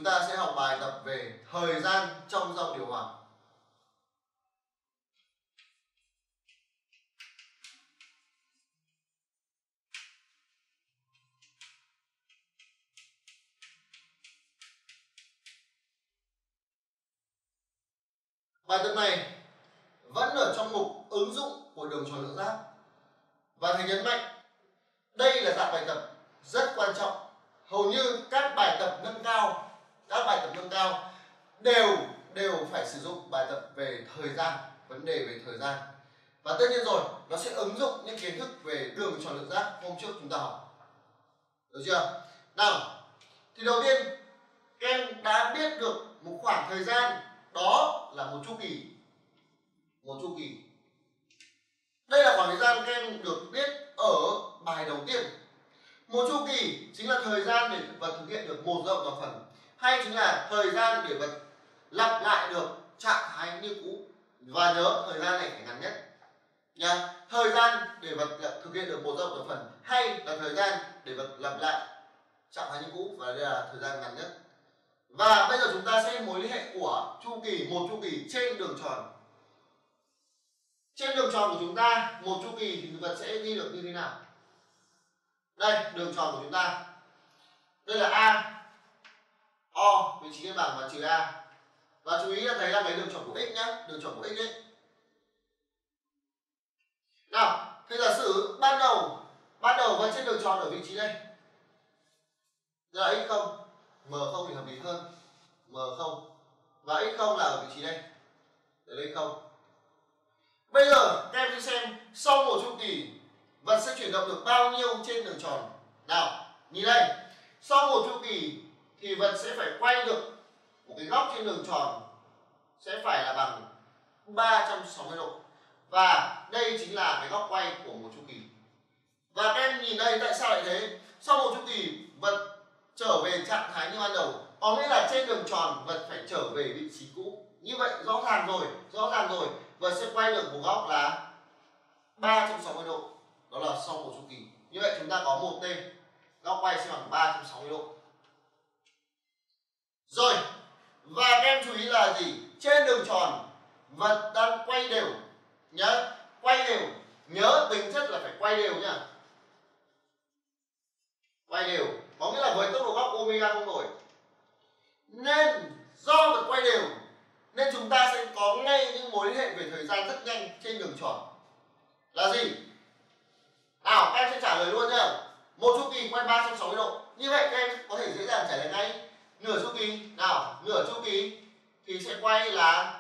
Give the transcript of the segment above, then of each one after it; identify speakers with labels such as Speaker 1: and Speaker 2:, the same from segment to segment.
Speaker 1: chúng ta sẽ học bài tập về thời gian trong dòng điều hòa. Bài tập này vẫn ở trong mục ứng dụng của đường tròn lượng giác. Và thầy nhấn mạnh, đây là dạng bài tập rất quan trọng. Hầu như các bài tập nâng cao đều phải sử dụng bài tập về thời gian, vấn đề về thời gian. Và tất nhiên rồi, nó sẽ ứng dụng những kiến thức về đường tròn lượng giác hôm trước chúng ta học. Được chưa? Nào, thì đầu tiên các em đã biết được một khoảng thời gian, đó là một chu kỳ. Một chu kỳ. Đây là khoảng thời gian các em được biết ở bài đầu tiên. Một chu kỳ chính là thời gian để vật thực hiện được một rộng và phần, hay chính là thời gian để vật lặp lại được trạng thái như cũ. Và nhớ thời gian này phải ngắn nhất nha. Thời gian để vật thực hiện được một rộng và phần, hay là thời gian để vật lặp lại trạng thái như cũ, và đây là thời gian ngắn nhất. Và bây giờ chúng ta xem mối liên hệ của chu kỳ, một chu kỳ trên đường tròn. Trên đường tròn của chúng ta, một chu kỳ thì vật sẽ ghi được như thế nào? Đây, đường tròn của chúng ta. Đây là A, O, vị trí cân bằng và trừ A. Và chú ý là thấy là cái đường tròn của x nhá, đường tròn của x ấy. Nào, thế giả sử ban đầu vật trên đường tròn ở vị trí đây. Đây là x0, m0 thì hợp lý hơn. M0 và x0 là ở vị trí đây. Đây là x0. Bây giờ các em đi xem sau một chu kỳ vật sẽ chuyển động được bao nhiêu trên đường tròn. Nào, nhìn đây. Sau một chu kỳ thì vật sẽ phải quay được một cái góc trên đường tròn sẽ phải là bằng 360 độ. Và đây chính là cái góc quay của một chu kỳ. Và các em nhìn đây, tại sao lại thế? Sau một chu kỳ vật trở về trạng thái như ban đầu, có nghĩa là trên đường tròn vật phải trở về vị trí cũ. Như vậy rõ ràng rồi, vật sẽ quay được một góc là 360 độ. Đó là sau một chu kỳ. Như vậy chúng ta có một t, góc quay sẽ bằng 360 độ. Rồi, và các em chú ý là gì? Trên đường tròn vật đang quay đều nhá, quay đều. Nhớ tính chất là phải quay đều nhá. Quay đều có nghĩa là với tốc độ góc omega không đổi. Nên do vật quay đều nên chúng ta sẽ có ngay những mối liên hệ về thời gian rất nhanh trên đường tròn. Là gì? Nào, các em sẽ trả lời luôn nhá. Một chu kỳ quay 360 độ. Như vậy các em có thể dễ dàng trả lời ngay. Nửa chu kỳ, nào, nửa chu kỳ thì sẽ quay là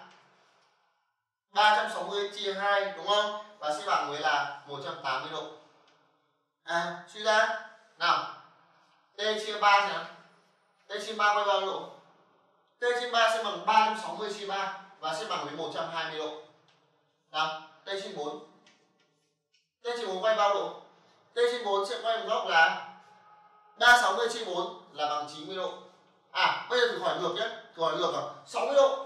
Speaker 1: 360 chia 2 đúng không? Và sẽ bằng với là 180 độ. Suy ra nào, t chia 3 xem nào. T chia 3 quay bao nhiêu độ? T chia 3 sẽ bằng 360 chia 3 và sẽ bằng với 120 độ. Nào, t chia 4. T chia 4 quay bao độ? T chia 4 sẽ quay một góc là 360 chia 4 là bằng 90 độ. Bây giờ thử hỏi ngược nhé. Thử hỏi ngược nào. 60 độ.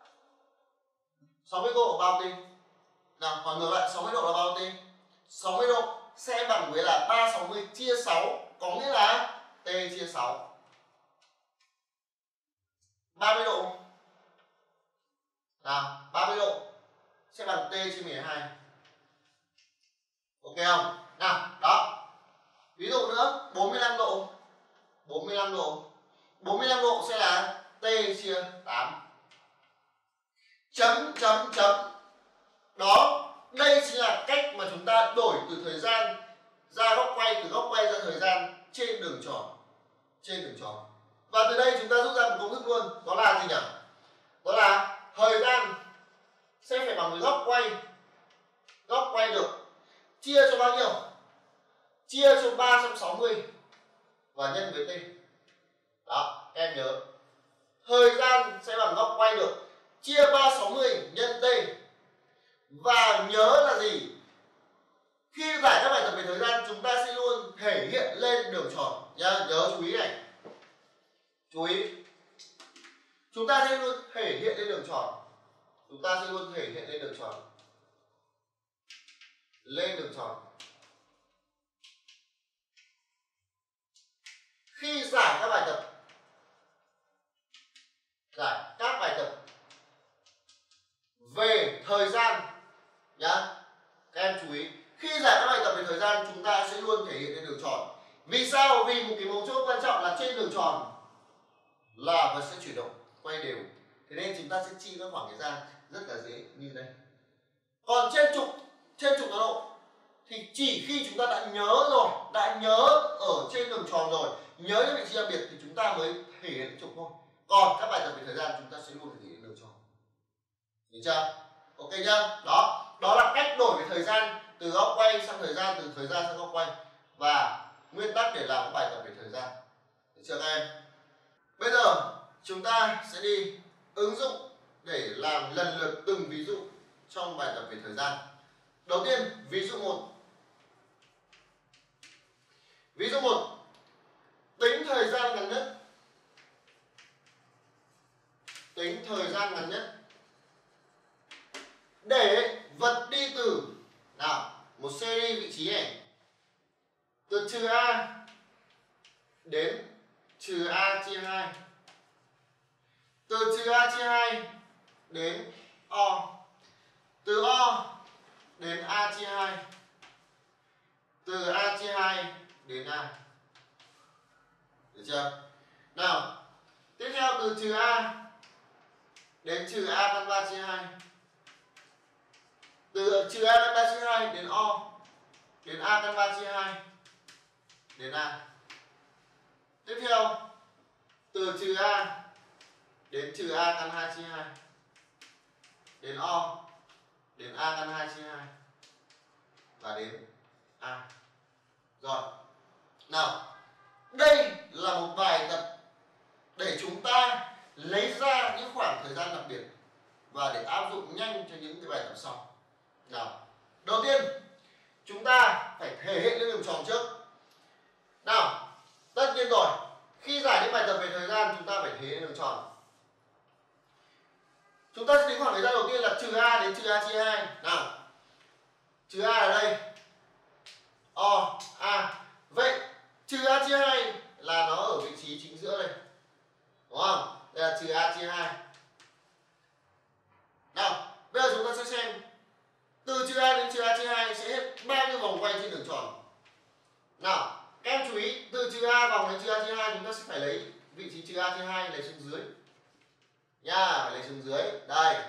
Speaker 1: 60 độ bao t? Nào, hỏi ngược lại, 60 độ là bao t? 60 độ sẽ bằng với là 360 chia 6, có nghĩa là t chia 6. 30 độ. Nào, 30 độ sẽ bằng t chia 12. Ok không? Nào, đó. Ví dụ nữa, 45 độ. 45 độ. 45 độ sẽ là t chia 8. Chấm. Đó, đây chính là cách mà chúng ta đổi từ thời gian ra góc quay, từ góc quay ra thời gian trên đường tròn. Trên đường tròn. Và từ đây chúng ta rút ra một công thức luôn. Đó là gì nhỉ? Đó là thời gian sẽ phải bằng với góc quay. Góc quay được chia cho bao nhiêu? Chia cho 360 và nhân với t. Đó, em nhớ. Thời gian sẽ bằng góc quay được chia 360 nhân t. Và nhớ là gì? Khi giải các bài tập về thời gian chúng ta sẽ luôn thể hiện lên đường tròn nhá, nhớ chú ý này. Chú ý. Chúng ta sẽ luôn thể hiện lên đường tròn. Chúng ta sẽ luôn thể hiện lên đường tròn. Lên đường tròn. Khi giải các bài tập giải các bài tập về thời gian nhá. Các em chú ý, khi giải các bài tập về thời gian chúng ta sẽ luôn thể hiện lên đường tròn. Vì sao? Vì một cái mấu chốt quan trọng là trên đường tròn là vật sẽ chuyển động quay đều, thế nên chúng ta sẽ chi các khoảng thời gian rất là dễ như đây. Còn trên trục tọa độ thì chỉ khi chúng ta đã nhớ ở trên đường tròn rồi, nhớ những vị trí đặc biệt thì chúng ta mới thể hiện trục thôi. Còn các bài tập về thời gian chúng ta sẽ luôn thể hiện đường tròn. Hiểu chưa? Ok nhá. Đó là cách đổi về thời gian từ góc quay sang thời gian, từ thời gian sang góc quay, và nguyên tắc để làm các bài tập về thời gian. Được chưa các em? Bây giờ chúng ta sẽ đi ứng dụng để làm lần lượt từng ví dụ trong bài tập về thời gian. Đầu tiên, ví dụ 1. Ví dụ 1. Tính thời gian ngắn nhất. Tính thời gian ngắn nhất để vật đi từ một series vị trí này từ trừ A đến trừ A chia 2, từ trừ A chia 2 đến O, từ O đến A chia 2, từ A chia 2 đến A. Được chưa? Nào, tiếp theo từ trừ A đến trừ A căn 3 chia 2, từ trừ A căn 3 chia 2 đến O, đến A căn 3 chia 2 đến A. Tiếp theo từ trừ A đến trừ A căn 2 chia 2 đến O, đến A căn 2 chia 2 và đến A. Rồi. Nào, đây là một bài tập để chúng ta lấy ra những khoảng thời gian đặc biệt và để áp dụng nhanh cho những cái bài tập sau. Nào, đầu tiên chúng ta phải thể hiện lên đường tròn trước. Nào, tất nhiên rồi, khi giải những bài tập về thời gian chúng ta phải thể hiện đường tròn. Chúng ta sẽ tính khoảng thời gian đầu tiên là trừ A đến trừ A chia 2. Nào, trừ A ở đây, O, A. Vậy trừ A chia 2 là nó ở vị trí chính giữa đây, đúng không? Đây là trừ A chia 2. Nào, bây giờ chúng ta sẽ xem từ trừ A đến trừ A chia 2 sẽ hết bao nhiêu vòng quay trên đường tròn. Nào, các em chú ý, từ trừ A vòng đến trừ A chia 2 chúng ta sẽ phải lấy vị trí trừ A chia 2 lấy xuống dưới nha, phải lấy xuống dưới đây.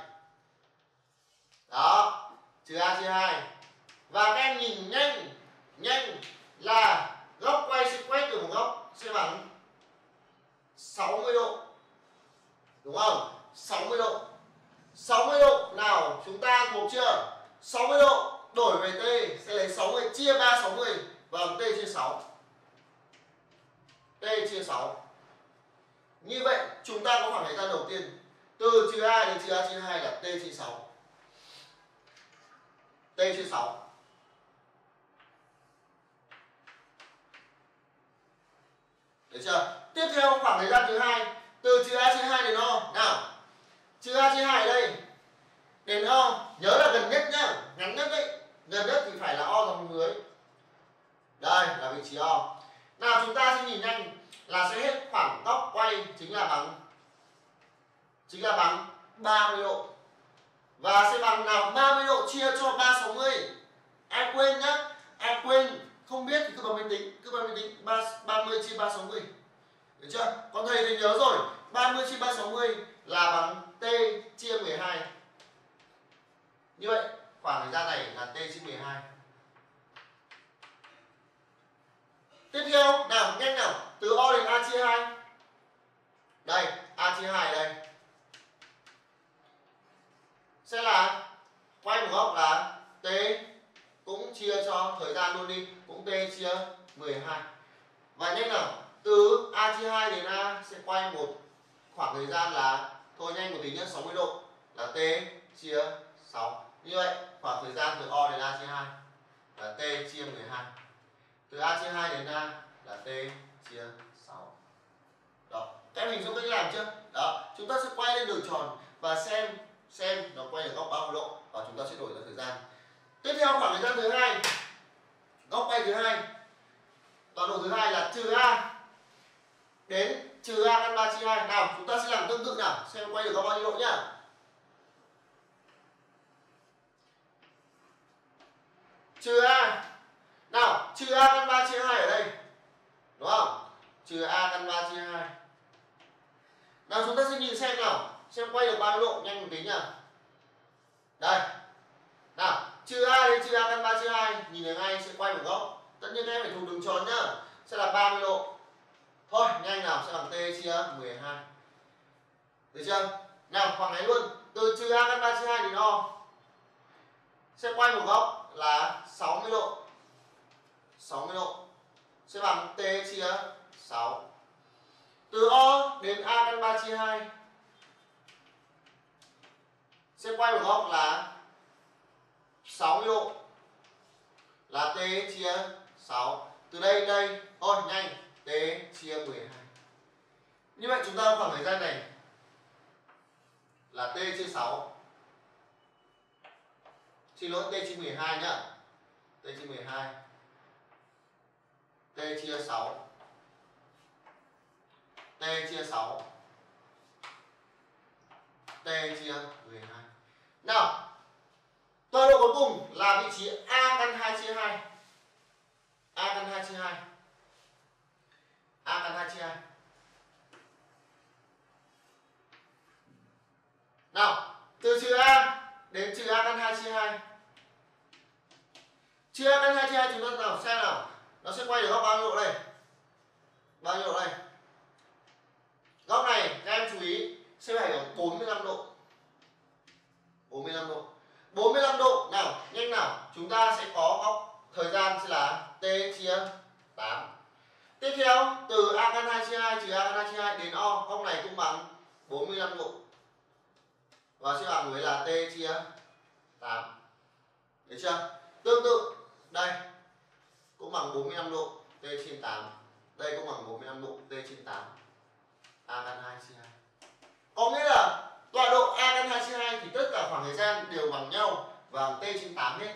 Speaker 1: Đó, trừ A chia 2. Và các em nhìn nhanh là góc quay sẽ quay từ một góc sẽ bằng 60 độ. Đúng không? 60 độ. 60 độ nào, chúng ta thuộc chưa? 60 độ đổi về T sẽ lấy 60 chia 360 bằng T chia 6. T chia 6. Như vậy chúng ta có khoảng thời gian đầu tiên từ trừ A đến trừ A chia 2 là T chia 6. T chia 6. Được chưa? Tiếp theo khoảng thời gian thứ hai từ trừ A chia 2 đến O. Nào, trừ A chia 2 ở đây đến O, nhớ là gần nhất nhá, ngắn nhất đấy, gần nhất thì phải là O dòng dưới. Đây là vị trí O. Nào, chúng ta sẽ nhìn nhanh là sẽ hết khoảng góc quay chính là bằng 30 độ. Và sẽ bằng nào 30 độ chia cho 360. Ai quên nhá, ai quên không biết thì cứ bấm máy tính, 30 chia 360. Được chưa? Còn thầy thì nhớ rồi, 30 chia 360 là bằng T chia 12. Như vậy khoảng thời gian này là T chia 12. Tiếp theo, nào nhanh nào, từ O đến A chia 2. Đây, A chia 2 đây. Sẽ là quay một góc là T, cũng chia cho thời gian luôn đi, cũng T chia 12. Và nhanh nào, từ A chia 2 đến A sẽ quay một khoảng thời gian là, thôi nhanh một tí nhé, 60 độ là T chia 6. Như vậy khoảng thời gian từ O đến A chia 2 là T chia 12. Từ A chia 2 đến A là T chia 6. Đó, các em hình dung cách làm chưa? Đó, chúng ta sẽ quay lên đường tròn và xem nó quay ở góc bao nhiêu độ và chúng ta sẽ đổi ra thời gian. Tiếp theo khoảng thời gian thứ hai, góc quay thứ hai, tọa độ thứ hai là trừ A đến trừ A căn 3 chia 2. Nào, chúng ta sẽ làm tương tự nào, xem quay được có bao nhiêu độ nhá. Trừ A. Nào, trừ A căn 3 chia 2 ở đây. Đúng không? Trừ A căn 3 chia 2. Nào chúng ta sẽ nhìn xem nào, xem quay được bao nhiêu độ, nhanh một tí nhá. Đây. Nào, trừ A đến trừ A căn 3 chia 2, nhìn thấy ngay sẽ quay một góc. Tất nhiên các em phải thuộc đường tròn nhá, sẽ là 30 độ. Thôi, nhanh nào, sẽ bằng T chia 12. Được chưa? Nào, khoảng này luôn, từ trừ A căn 3 chia 2 đến O sẽ quay một góc là 60 độ. 60 độ sẽ bằng T chia 6. Từ O đến A căn 3 chia 2 sẽ quay một góc là 60 độ là T chia 6. Từ đây đến đây, thôi nhanh, T chia 12. Như vậy chúng ta khoảng thời gian này là T chia 6. Xin lỗi, T chia 12 nhá. T chia 12. T chia 6. T chia 6. T chia 12. Nào, tọa độ cuối cùng là vị trí A căn 2 chia 2. A căn 2 chia 2. A căn 2 chia 2. Nào, từ trừ A đến trừ A căn 2 chia 2. Trừ A căn 2 chia 2 chúng ta nào xem nào, nó sẽ quay được góc bao nhiêu độ đây? Bao nhiêu độ đây? Góc này các em chú ý sẽ phải ở 45 độ. 45 độ. 45 độ. Nào, nhanh nào, chúng ta sẽ có góc thời gian sẽ là T chia 8. Tiếp theo, từ A căn 2 chia 2 trừ A căn 2 chia 2 đến O, góc này cũng bằng 45 độ. Và sẽ bằng với là T chia 8. Được chưa? Tương tự, đây cũng bằng 45 độ, T trên 8. Đây cũng bằng 45 độ, T trên 8. A căn 2 chia 2. Có nghĩa là tọa độ A căn 2 chia 2 thì tất cả khoảng thời gian đều bằng nhau và bằng T trên 8 hết.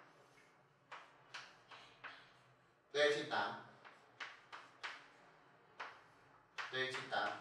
Speaker 1: T trên 8. T trên 8.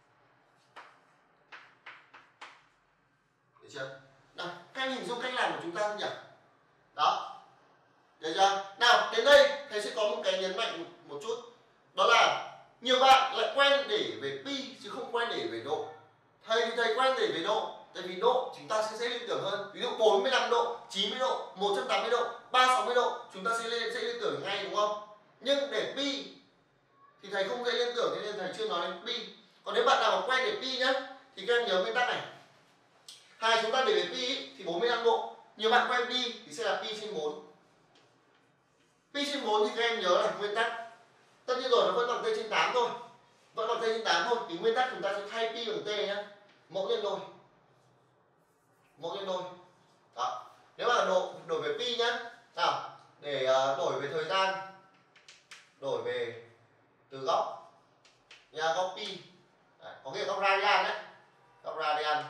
Speaker 1: Được chưa? Nào, các em hình dung cách làm của chúng ta không nhỉ? Đó. Được chưa? Nào, đến đây thầy sẽ có một cái nhấn mạnh một chút. Đó là nhiều bạn lại quen để về pi chứ không quen để về độ. Thầy thì thầy quen để về độ, tại vì độ chúng ta sẽ dễ liên tưởng hơn. Ví dụ 45 độ, 90 độ, 180 độ, 360 độ chúng ta sẽ dễ liên tưởng ngay, đúng không? Nhưng để pi thì thầy không dễ liên tưởng, cho nên thầy chưa nói đến pi. Còn nếu bạn nào mà quen để pi nhá, thì các em nhớ nguyên tắc này. Hai chúng ta để về pi thì 45 độ. Nhiều bạn quen pi thì sẽ là pi trên 4. Pi trên 4 thì các em nhớ là nguyên tắc. Tất nhiên rồi, nó vẫn bằng T trên 8 thôi. Vẫn bằng T trên 8 thôi. Thì nguyên tắc chúng ta sẽ thay pi bằng T nhá. Mẫu nhân đôi. Mẫu nhân đôi. Đó. Nếu mà đổi về pi nhá. Nào, để đổi về thời gian, đổi về từ góc nha, góc pi. Đấy, có nghĩa là góc radian đấy. Góc radian.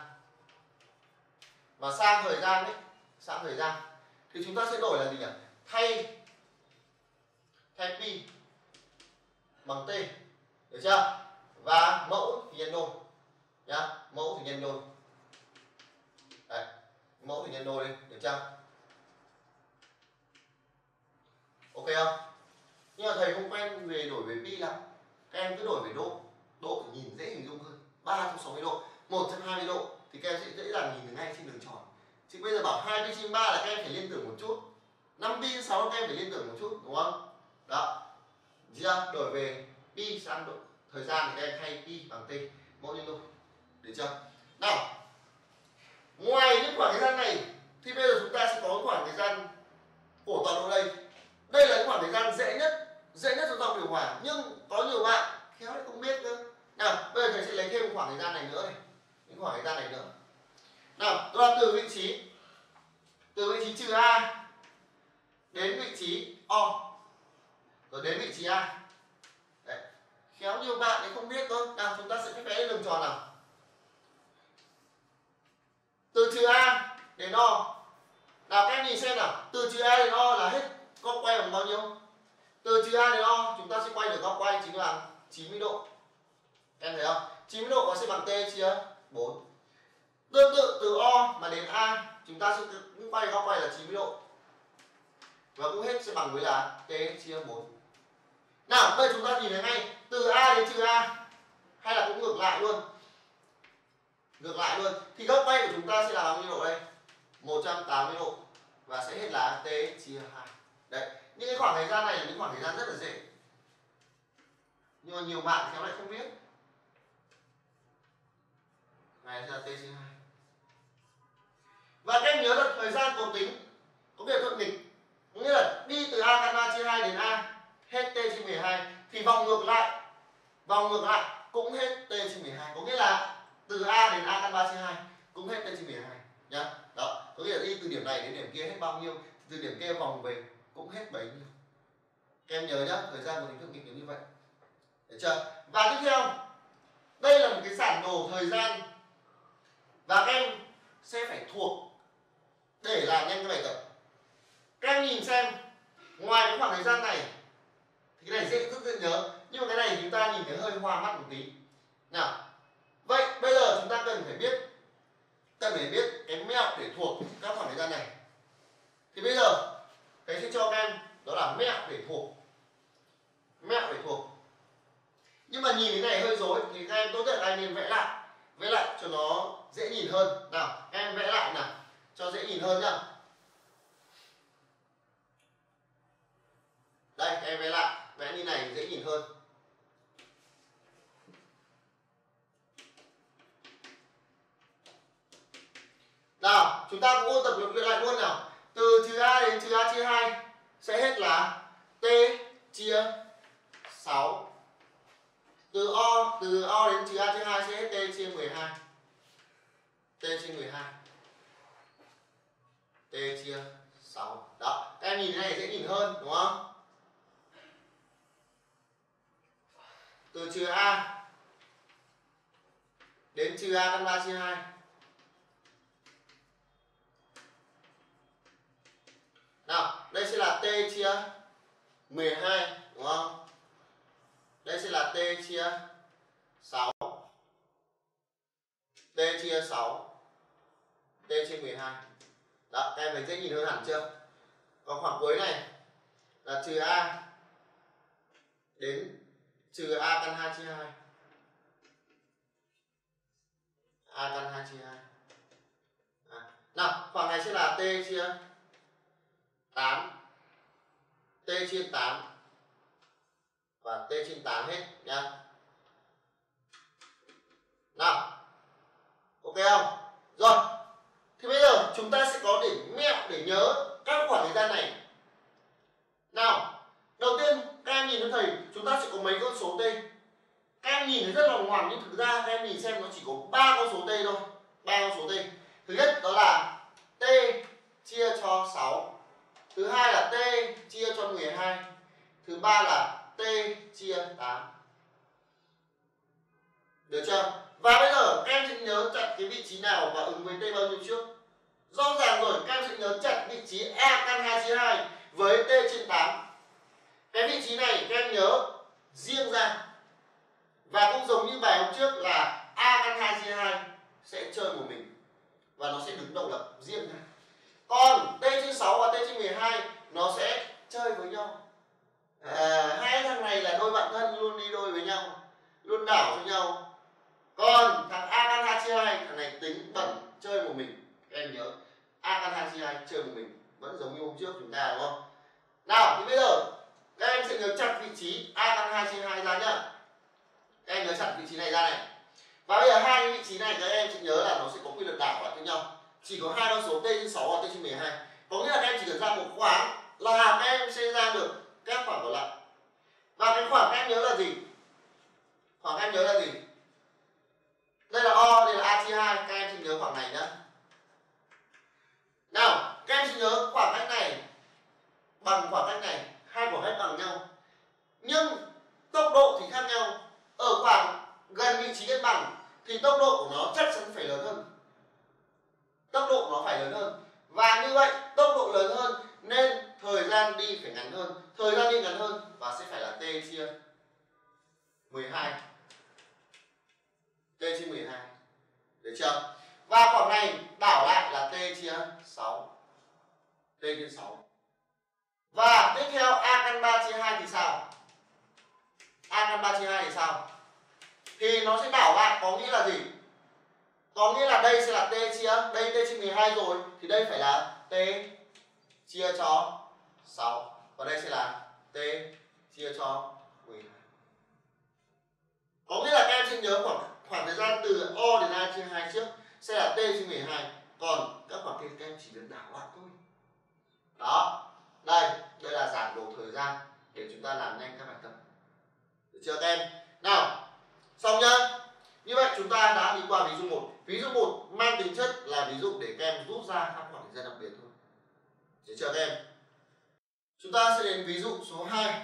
Speaker 1: Và sang thời gian đấy, sang thời gian thì chúng ta sẽ đổi là gì nhỉ? Thay pi bằng T, được chưa? Và mẫu thì nhân đôi nhá, mẫu thì nhân đôi. Đấy, mẫu thì nhân đôi đi, được chưa? Ok không? Nhưng mà thầy không quen về đổi về pi lắm. Các em cứ đổi về độ. Độ thì nhìn dễ hình dung hơn. 360 độ, 120 độ thì các em sẽ dễ dàng nhìn được ngay trên đường tròn. Chứ bây giờ bảo 2 pi trên 3 là các em phải liên tưởng một chút. 5 pi trên 6 là các em phải liên tưởng một chút, đúng không? Đó. Chưa? Đổi về pi sang độ thời gian thì các em thay pi bằng T, mẫu nhân đôi. Được chưa? Nào, ngoài những khoảng thời gian này thì bây giờ chúng ta sẽ có khoảng thời gian của tọa độ đây. Đây là khoảng thời gian dễ nhất trong dòng điều hòa, nhưng có nhiều bạn khéo lại không biết cơ. Nào, bây giờ thầy sẽ lấy thêm một khoảng thời gian này nữa này, những khoảng thời gian này nữa. Nào, đó là từ vị trí trừ A đến vị trí O, rồi đến vị trí A. Đấy. Khéo nhiều bạn thì không biết cơ. Nào, chúng ta sẽ vẽ lên đường tròn nào. Từ trừ A đến O. Nào, các em nhìn xem nào, từ trừ A đến O là hết góc quay bằng bao nhiêu? Từ trừ A đến O chúng ta sẽ quay được góc quay chính là 90 độ. Các 4. Tương tự từ O mà đến A chúng ta sẽ cũng quay góc quay là 90 độ. Và cũng hết sẽ bằng với là T chia 4. Nào, đây chúng ta nhìn thấy ngay từ A đến trừ A hay là cũng ngược lại luôn. Ngược lại luôn thì góc quay của chúng ta sẽ là bao nhiêu độ đây? 180 độ và sẽ hết là T chia 2. Đấy, những cái khoảng thời gian này là những khoảng thời gian rất là dễ. Nhưng mà nhiều bạn khéo lại không biết. Này sẽ là T chia 2. Và các em nhớ là thời gian cột tính có biệt thuận nghịch. Nghĩa là đi từ A căn 3 chia 2 đến A hết T chia 12 thì vòng ngược lại cũng hết T chia 12. Có nghĩa là từ A đến A căn 3 chia 2 cũng hết T chia 12 nhá. Đó, có nghĩa là đi từ điểm này đến điểm kia hết bao nhiêu, từ điểm kia vòng về cũng hết bấy nhiêu. Các em nhớ nhá, thời gian của tính thuận nghịch như vậy. Được chưa? Và tiếp theo, đây là một cái bản đồ thời gian và các em sẽ phải thuộc để làm nhanh cái bài tập. Các em nhìn xem, ngoài cái khoảng thời gian này thì cái này rất dễ nhớ, nhưng mà cái này chúng ta nhìn thấy hơi hoa mắt một tí. Nào, vậy bây giờ chúng ta cần phải biết cái mẹo để thuộc các khoảng thời gian này. Thì bây giờ thầy sẽ cho các em đó là mẹo để thuộc. Nhưng mà nhìn cái này hơi rối thì các em tốt nhất là anh nên vẽ lại cho nó dễ nhìn hơn. Nào, các em vẽ lại nào cho dễ nhìn hơn nhá. Đây, các em vẽ như này dễ nhìn hơn. Nào, chúng ta cũng ôn tập luyện lại luôn nào. Từ trừ A đến trừ A chia 2 sẽ hết là T chia 6. Từ O đến trừ A chia 2 sẽ hết T chia 12. T chia 12. T chia 6. Đó, các em nhìn thế này dễ nhìn hơn đúng không? Từ trừ A đến trừ A căn 3 chia 2. Nào, đây sẽ là T chia 12 đúng không? Đây sẽ là T chia 6. T chia 6. T chia 12. Đó, các em thấy dễ nhìn hơn hẳn chưa? Còn khoảng cuối này là trừ A đến trừ A căn 2 chia 2. A căn 2 chia 2. Nào, khoảng này sẽ là T chia 8. T chia 8 và T trên 8 hết nhá. Nào, ok không? Rồi, thì bây giờ chúng ta sẽ có mẹo để nhớ các khoảng thời gian này. Nào, đầu tiên các em nhìn thấy thầy, chúng ta sẽ có mấy con số T. Các em nhìn thấy rất là ngoằng nhưng thực ra các em nhìn xem nó chỉ có 3 con số T thôi. 3 con số T. Thứ nhất đó là T chia cho 6. Thứ hai là T chia cho 12. Thứ ba là T chia 8. Được chưa? Và bây giờ các em sẽ nhớ chặt cái vị trí nào và ứng với T bao nhiêu trước. Rõ ràng rồi, các em sẽ nhớ chặt vị trí A căn 2 chia 2 với T trên 8. Cái vị trí này các em nhớ riêng ra. Và cũng giống như bài hôm trước là A căn 2 chia 2 sẽ chơi một mình và nó sẽ đứng độc lập riêng ra. Còn T trên 6 và T trên 12 nó sẽ chơi với nhau. Hai thằng này là đôi bạn thân, luôn đi đôi với nhau, luôn đảo cho nhau. Còn thằng A căn 2 chia 2, thằng này tính bẩn chơi một mình. Các em nhớ A căn 2 chia 2 chơi một mình, vẫn giống như hôm trước chúng ta đúng không? Nào thì bây giờ các em sẽ nhớ chặt vị trí A căn 2 chia 2 ra nhá. Các em nhớ chặt vị trí này ra này. Và bây giờ hai cái vị trí này các em sẽ nhớ là nó sẽ có quy luật đảo lại với nhau. Chỉ có hai con số T trên 6 và T trên 12. Có nghĩa là các em chỉ cần ra một khoảng là các em sẽ ra được các khoảng còn lại. Và cái khoảng các em nhớ là gì? Khoảng các em nhớ là gì? Đây là O, đây là A chia 2. Các em sẽ nhớ khoảng này nhá. Nào, các em sẽ nhớ khoảng cách này bằng khoảng cách này. Hai khoảng cách bằng nhau. Nhưng tốc độ thì khác nhau. Ở khoảng gần vị trí cân bằng thì tốc độ của nó chắc chắn phải lớn hơn. Tốc độ nó phải lớn hơn. Và như vậy tốc độ lớn hơn nên thời gian đi phải ngắn hơn. Thời gian đi ngắn hơn và sẽ phải là T chia 12. T chia 12. Được chưa? Và khoảng này đảo lại là t chia 6. T chia 6. Và tiếp theo a căn 3 chia 2 thì sao? A căn 3 chia 2 thì sao? Thì nó sẽ đảo lại, có nghĩa là gì? Có nghĩa là đây sẽ là t chia, đây t chia 12 rồi, thì đây phải là t chia cho 6. Và đây sẽ là t chia cho 12. Có nghĩa là các em sẽ nhớ khoảng thời gian từ O đến A chia 2 trước sẽ là t chia 12. Còn các khoảng kia các em chỉ việc đảo lại thôi. Đó. Đây là giản đồ thời gian để chúng ta làm nhanh các bài tập. Được chưa các em? Nào, xong nhá. Như vậy chúng ta đã đi qua ví dụ 1. Ví dụ 1 mang tính chất là ví dụ để các em rút ra các khoảng thời gian đặc biệt thôi. Được chưa các em? Chúng ta sẽ đến ví dụ số 2.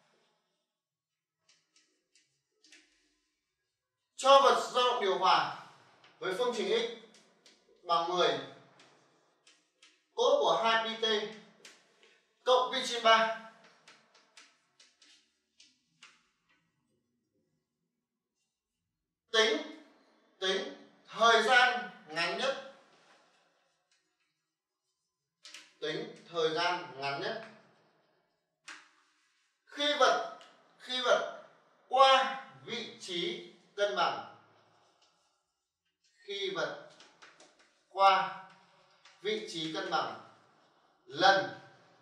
Speaker 1: Cho vật dao động điều hòa với phương trình x bằng 10, cos của 2pt cộng pi trên 3 tính thời gian ngắn nhất, khi vật qua vị trí cân bằng, lần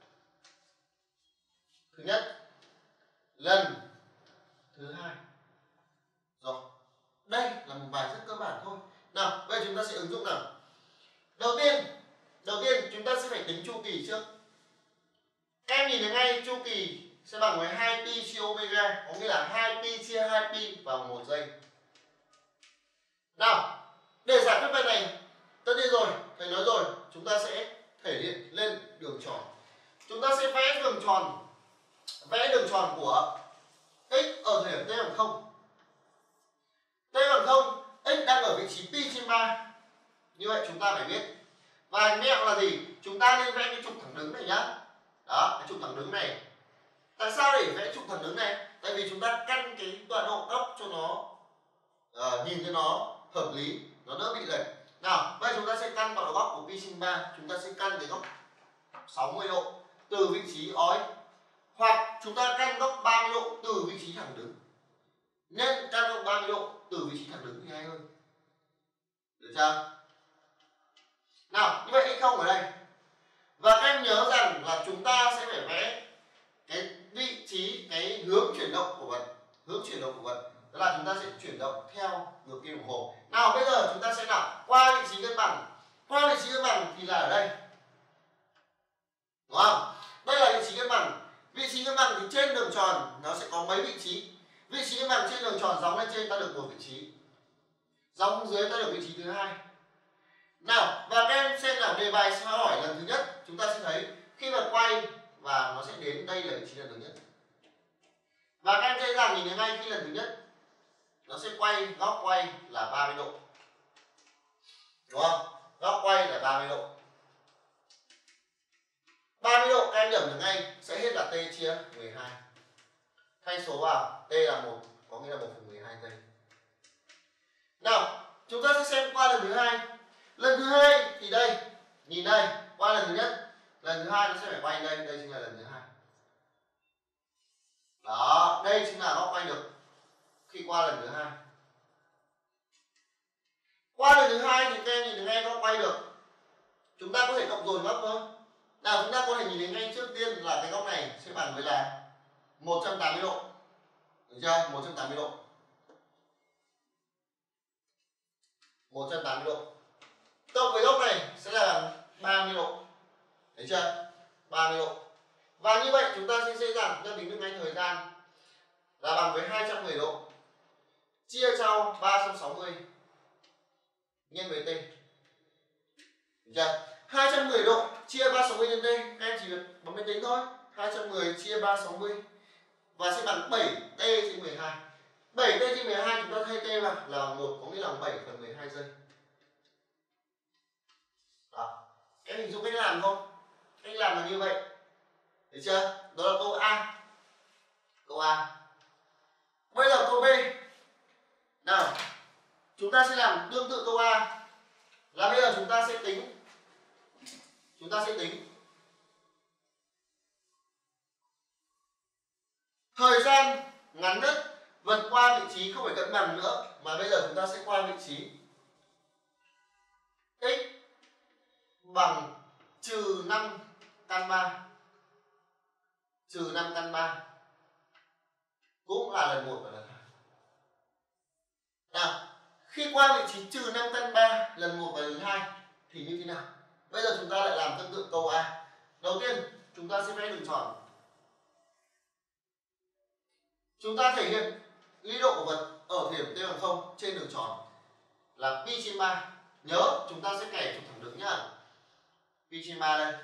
Speaker 1: thứ nhất, lần thứ hai. Rồi, đây là một bài rất cơ bản thôi. Nào, bây giờ chúng ta sẽ ứng dụng nào. Đầu tiên chúng ta sẽ phải tính chu kỳ trước. Các em nhìn thấy ngay chu kỳ sẽ bằng với 2pi chia omega, có nghĩa là 2pi chia 2pi vào 1 giây. Nào, để giải quyết bài này, tất nhiên rồi, thầy nói rồi, chúng ta sẽ thể hiện lên đường tròn. Chúng ta sẽ vẽ đường tròn của x ở thời điểm t bằng 0. T bằng 0, x đang ở vị trí pi trên 3. Như vậy chúng ta phải biết. Và mẹo là gì? Chúng ta nên vẽ cái trục thẳng đứng này nhá. Đó, cái trục thẳng đứng này. Tại sao để vẽ trục thẳng đứng này? Tại vì chúng ta căn cái tọa độ góc cho nó nhìn cho nó hợp lý, nó đỡ bị lệch. Nào, bây giờ chúng ta sẽ căn tọa độ góc của pi trên 3, chúng ta sẽ căn cái góc 60 độ từ vị trí ói, hoặc chúng ta căn góc 30 độ từ vị trí thẳng đứng. Nên căn góc 30 độ từ vị trí thẳng đứng thì hay hơn. Được chưa? Nào, như vậy x0 ở đây. Và các em nhớ rằng là chúng ta sẽ phải vẽ cái vị trí, cái hướng chuyển động của vật. Đó là chúng ta sẽ chuyển động theo ngược kim đồng hồ. Nào, bây giờ chúng ta sẽ nào qua vị trí cân bằng. Qua vị trí cân bằng thì là ở đây. Đúng không? Đây là vị trí cân bằng. Vị trí cân bằng thì trên đường tròn nó sẽ có mấy vị trí. Vị trí cân bằng trên đường tròn gióng lên trên ta được một vị trí, gióng dưới ta được vị trí thứ hai. Nào, và các em xem nào, đề bài sẽ hỏi lần thứ nhất, chúng ta sẽ thấy khi mà quay và nó sẽ đến đây là vị trí lần thứ nhất. Và các em dễ dàng nhìn thấy ngay khi lần thứ nhất nó sẽ quay, góc quay là 30 độ. Đúng không? Góc quay là 30 độ. 30 độ các em điểm được ngay sẽ hết là t chia 12. Thay số vào, t là 1, có nghĩa là 1/12 giây. Nào, chúng ta sẽ xem qua lần thứ hai. Lần thứ hai thì đây, nhìn đây, qua lần thứ nhất, lần thứ hai nó sẽ phải quay đây, đây chính là lần thứ hai. Đó, đây chính là góc quay được khi qua lần thứ hai. Qua lần thứ hai thì các em nhìn thấy ngay góc quay được. Chúng ta có thể cộng dồn góc thôi. Nào, chúng ta có thể nhìn thấy ngay trước tiên là cái góc này sẽ bằng với là 180 độ. Được chưa? 180 độ. 180 độ. Cộng với góc này sẽ là 30 độ. Thấy chưa? 30 độ. Và như vậy chúng ta sẽ dễ dàng chúng ta tính được ngay thời gian là bằng với 210 độ chia cho 360 nhân với t. Được chưa? 210 độ chia 360 nhân t, các em chỉ việc bấm máy tính thôi. 210 chia 360 và sẽ bằng 7t trên 12. 7t trên 12 chúng ta thay t vào là bằng 1, có nghĩa là 7/12 giây. Đó. Em hình dung cách làm không? Cách làm là như vậy. Được chưa? Đó là câu A. Câu A. Bây giờ câu B. Nào, chúng ta sẽ làm tương tự câu A, là bây giờ chúng ta sẽ tính thời gian ngắn nhất vượt qua vị trí không phải cân bằng nữa, mà bây giờ chúng ta sẽ qua vị trí x bằng trừ 5 căn 3, trừ 5 căn 3 cũng là lần 1 và lần 2. Nào, khi qua vị trí trừ 5 căn 3 lần 1 và lần 2 thì như thế nào? Bây giờ chúng ta lại làm tương tự câu A. Đầu tiên chúng ta sẽ vẽ đường tròn. Chúng ta thể hiện lý độ của vật ở điểm t bằng 0 trên đường tròn là pi trên 3. Nhớ chúng ta sẽ kẻ trục thẳng đứng nhá. Pi trên 3 đây.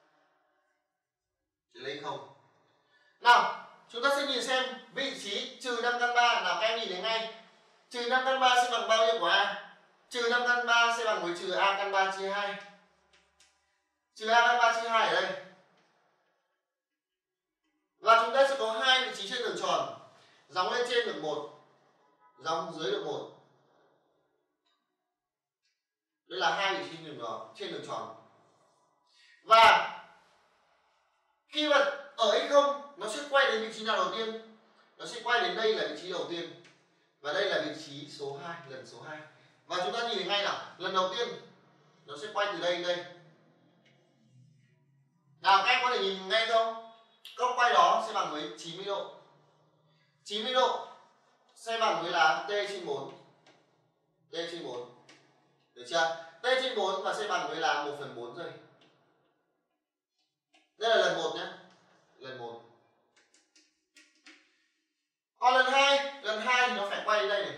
Speaker 1: Chỉ lấy 0. Nào, chúng ta sẽ nhìn xem vị trí trừ 5 căn 3 nào, các em nhìn thấy ngay. Trừ 5 căn 3 sẽ bằng bao nhiêu của A? Trừ 5 căn 3 sẽ bằng với trừ A căn 3 chia 2. Trừ A căn 3 chia 2 ở đây. Và chúng ta sẽ có hai vị trí trên đường tròn. Dòng lên trên được 1, dòng dưới được 1. Đây là hai vị trí trên đường tròn. Và khi vật ở x0 nó sẽ quay đến vị trí nào đầu tiên? Nó sẽ quay đến đây là vị trí đầu tiên. Và đây là vị trí số 2, lần số 2. Và chúng ta nhìn thấy ngay nào, lần đầu tiên nó sẽ quay từ đây đến đây. Nào, các em có thể nhìn ngay không? Góc quay đó sẽ bằng với 90 độ. 90 độ sẽ bằng với là t trên 4. T trên 4. Được chưa? T trên 4 và sẽ bằng với là 1/4 giây. Đây là lần 1 nhé. Lần 1. Còn lần 2 thì nó phải quay đến đây này.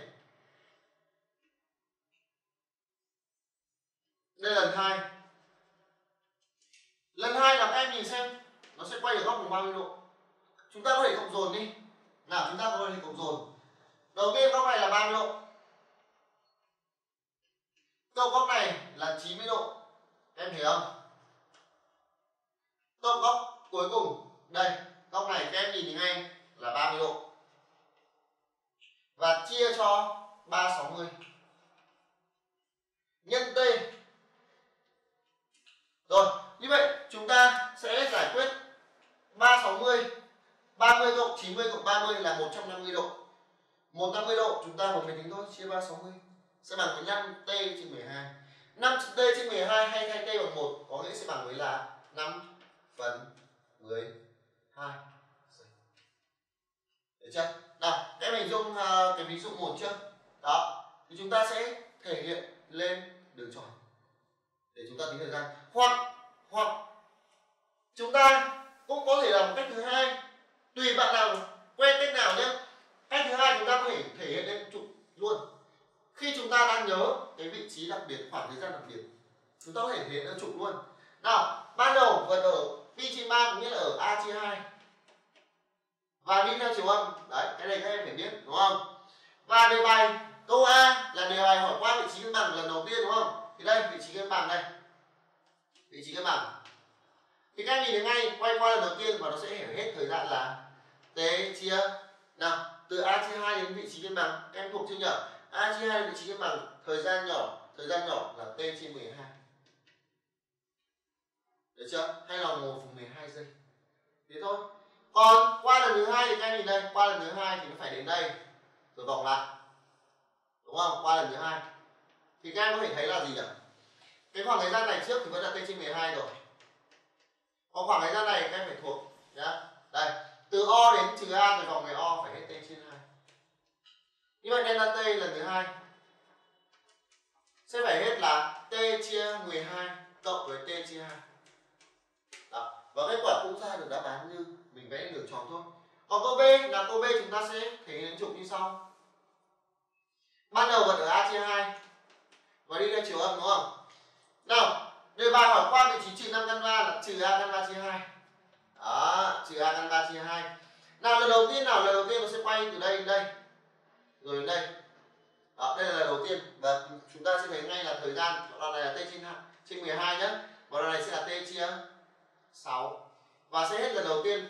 Speaker 1: Đây là lần 2. Lần 2 là các em nhìn xem nó sẽ quay được góc bằng bao nhiêu độ. Chúng ta có thể cộng dồn đi. Nào, chúng ta có thể cộng dồn. Đầu tiên góc này là 30 độ. Cộng góc này là 90 độ. Em hiểu không? Cộng góc cuối cùng đây, góc này các em nhìn thấy ngay là 30 độ. Và chia cho 360 nhân t. Rồi, như vậy chúng ta sẽ giải quyết 360, 30 cộng 90 cộng 30 là 150 độ. 150 độ chúng ta một máy tính thôi, chia 360 sẽ bằng với 5t trên 12. 5t trên 12 hay thay t bằng 1 có nghĩa sẽ bằng với là 5/12. Được chưa? Nào, các em hình dung cái ví dụ 1 chưa? Đó, thì chúng ta sẽ thể hiện lên đường tròn để chúng ta tính thời gian. Hoặc chúng ta cũng có thể làm một cách thứ hai, tùy bạn nào quen cách nào nhé. Cách thứ hai chúng ta có thể thể hiện lên trục luôn. Khi chúng ta đang nhớ cái vị trí đặc biệt, khoảng thời gian đặc biệt, chúng ta có thể thể hiện lên trục luôn. Nào, ban đầu vật ở pi trên 3 có nghĩa là ở A chia 2 và đi theo chiều âm. Đấy, cái này các em phải biết đúng không? Và đề bài câu A là đề bài hỏi qua vị trí cân bằng lần đầu tiên đúng không? Thì đây, vị trí cân bằng đây. Vị trí cân bằng. Thì các em nhìn thấy ngay, quay qua lần đầu tiên và nó sẽ hiểu hết thời gian là t chia. Nào, từ A chia 2 đến vị trí cân bằng, em thuộc chưa nhỉ? A chia 2 đến vị trí cân bằng, thời gian nhỏ là t trên 12. Được chưa? Hay là 1/12 giây. Thế thôi. Còn qua lần thứ hai thì các em nhìn đây, qua lần thứ hai thì nó phải đến đây rồi vòng lại. Đúng không? Qua lần thứ hai. Thì các em có thể thấy là gì nhỉ? Cái khoảng thời gian này trước thì vẫn là t trên 12 rồi. Còn khoảng thời gian này các em phải thuộc nhá. Đây, từ O đến trừ A rồi vòng này O phải hết t trên 2. Như vậy delta t lần thứ hai sẽ phải hết là t chia 12 cộng với t chia 2. Đó. Và kết quả cũng ra được đáp án như mình vẽ đường tròn thôi. Còn câu B là câu B chúng ta sẽ thể hiện trục như sau. Ban đầu vật ở A chia 2 và đi theo chiều âm đúng không? Nào, đề bài hỏi qua vị trí trừ 5 căn 3 là trừ A căn 3 chia 2. Đó, trừ A căn 3 chia 2. Nào, lần đầu tiên nó sẽ quay từ đây đến đây. Rồi đến đây. Đó, đây là lần đầu tiên và chúng ta sẽ thấy ngay là thời gian đoạn này là t trên 12 nhé. Và đoạn này sẽ là t chia 6 và sẽ hết lần đầu tiên.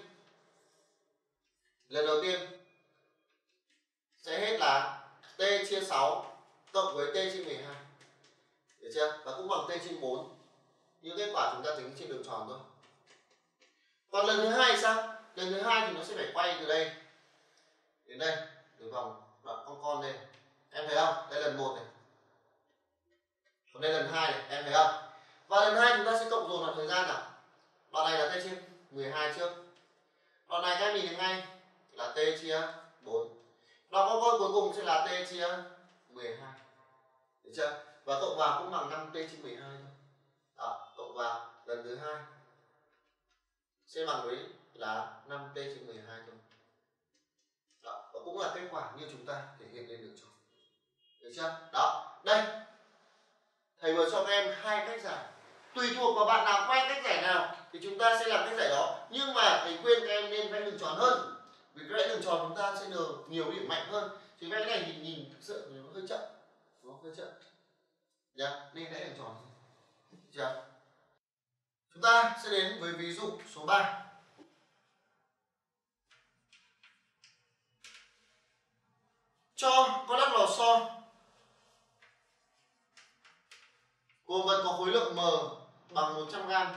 Speaker 1: Lần đầu tiên sẽ hết là t chia 6 cộng với t trên 12. Được chưa? Và cũng bằng t trên 4. Những kết quả chúng ta tính trên đường tròn thôi. Còn lần thứ hai sao? Lần thứ hai thì nó sẽ phải quay từ đây đến đây, từ vòng đoạn con đây. Em thấy không? Đây lần 1 này. Còn đây lần 2 này, em thấy không? Và lần 2 chúng ta sẽ cộng dồn đoạn thời gian nào? Đoạn này là t trên 12 trước. Đoạn này các em nhìn thấy ngay là t chia 4. Đoạn con cuối cùng sẽ là t chia 12. Được chưa? Và cộng vào cũng bằng 5t trên 12 thôi. Đó, cộng vào lần thứ hai sẽ bằng với là 5t trên 12 thôi. Đó, và cũng là kết quả như chúng ta thể hiện lên đường tròn. Được chưa? Đó, đây. Thầy vừa cho các em hai cách giải. Tùy thuộc vào bạn nào quen cách giải nào thì chúng ta sẽ làm cách giải đó. Nhưng mà thầy khuyên các em nên vẽ đường tròn hơn. Vì vẽ đường tròn chúng ta sẽ được nhiều điểm mạnh hơn. Thì vẽ này thì nhìn thực sự nó hơi chậm. Nó hơi chậm. Nên vẽ đường tròn. Được chưa? Chúng ta sẽ đến với ví dụ số 3. Cho có lắp lò xo gồm vật có khối lượng M bằng 100g.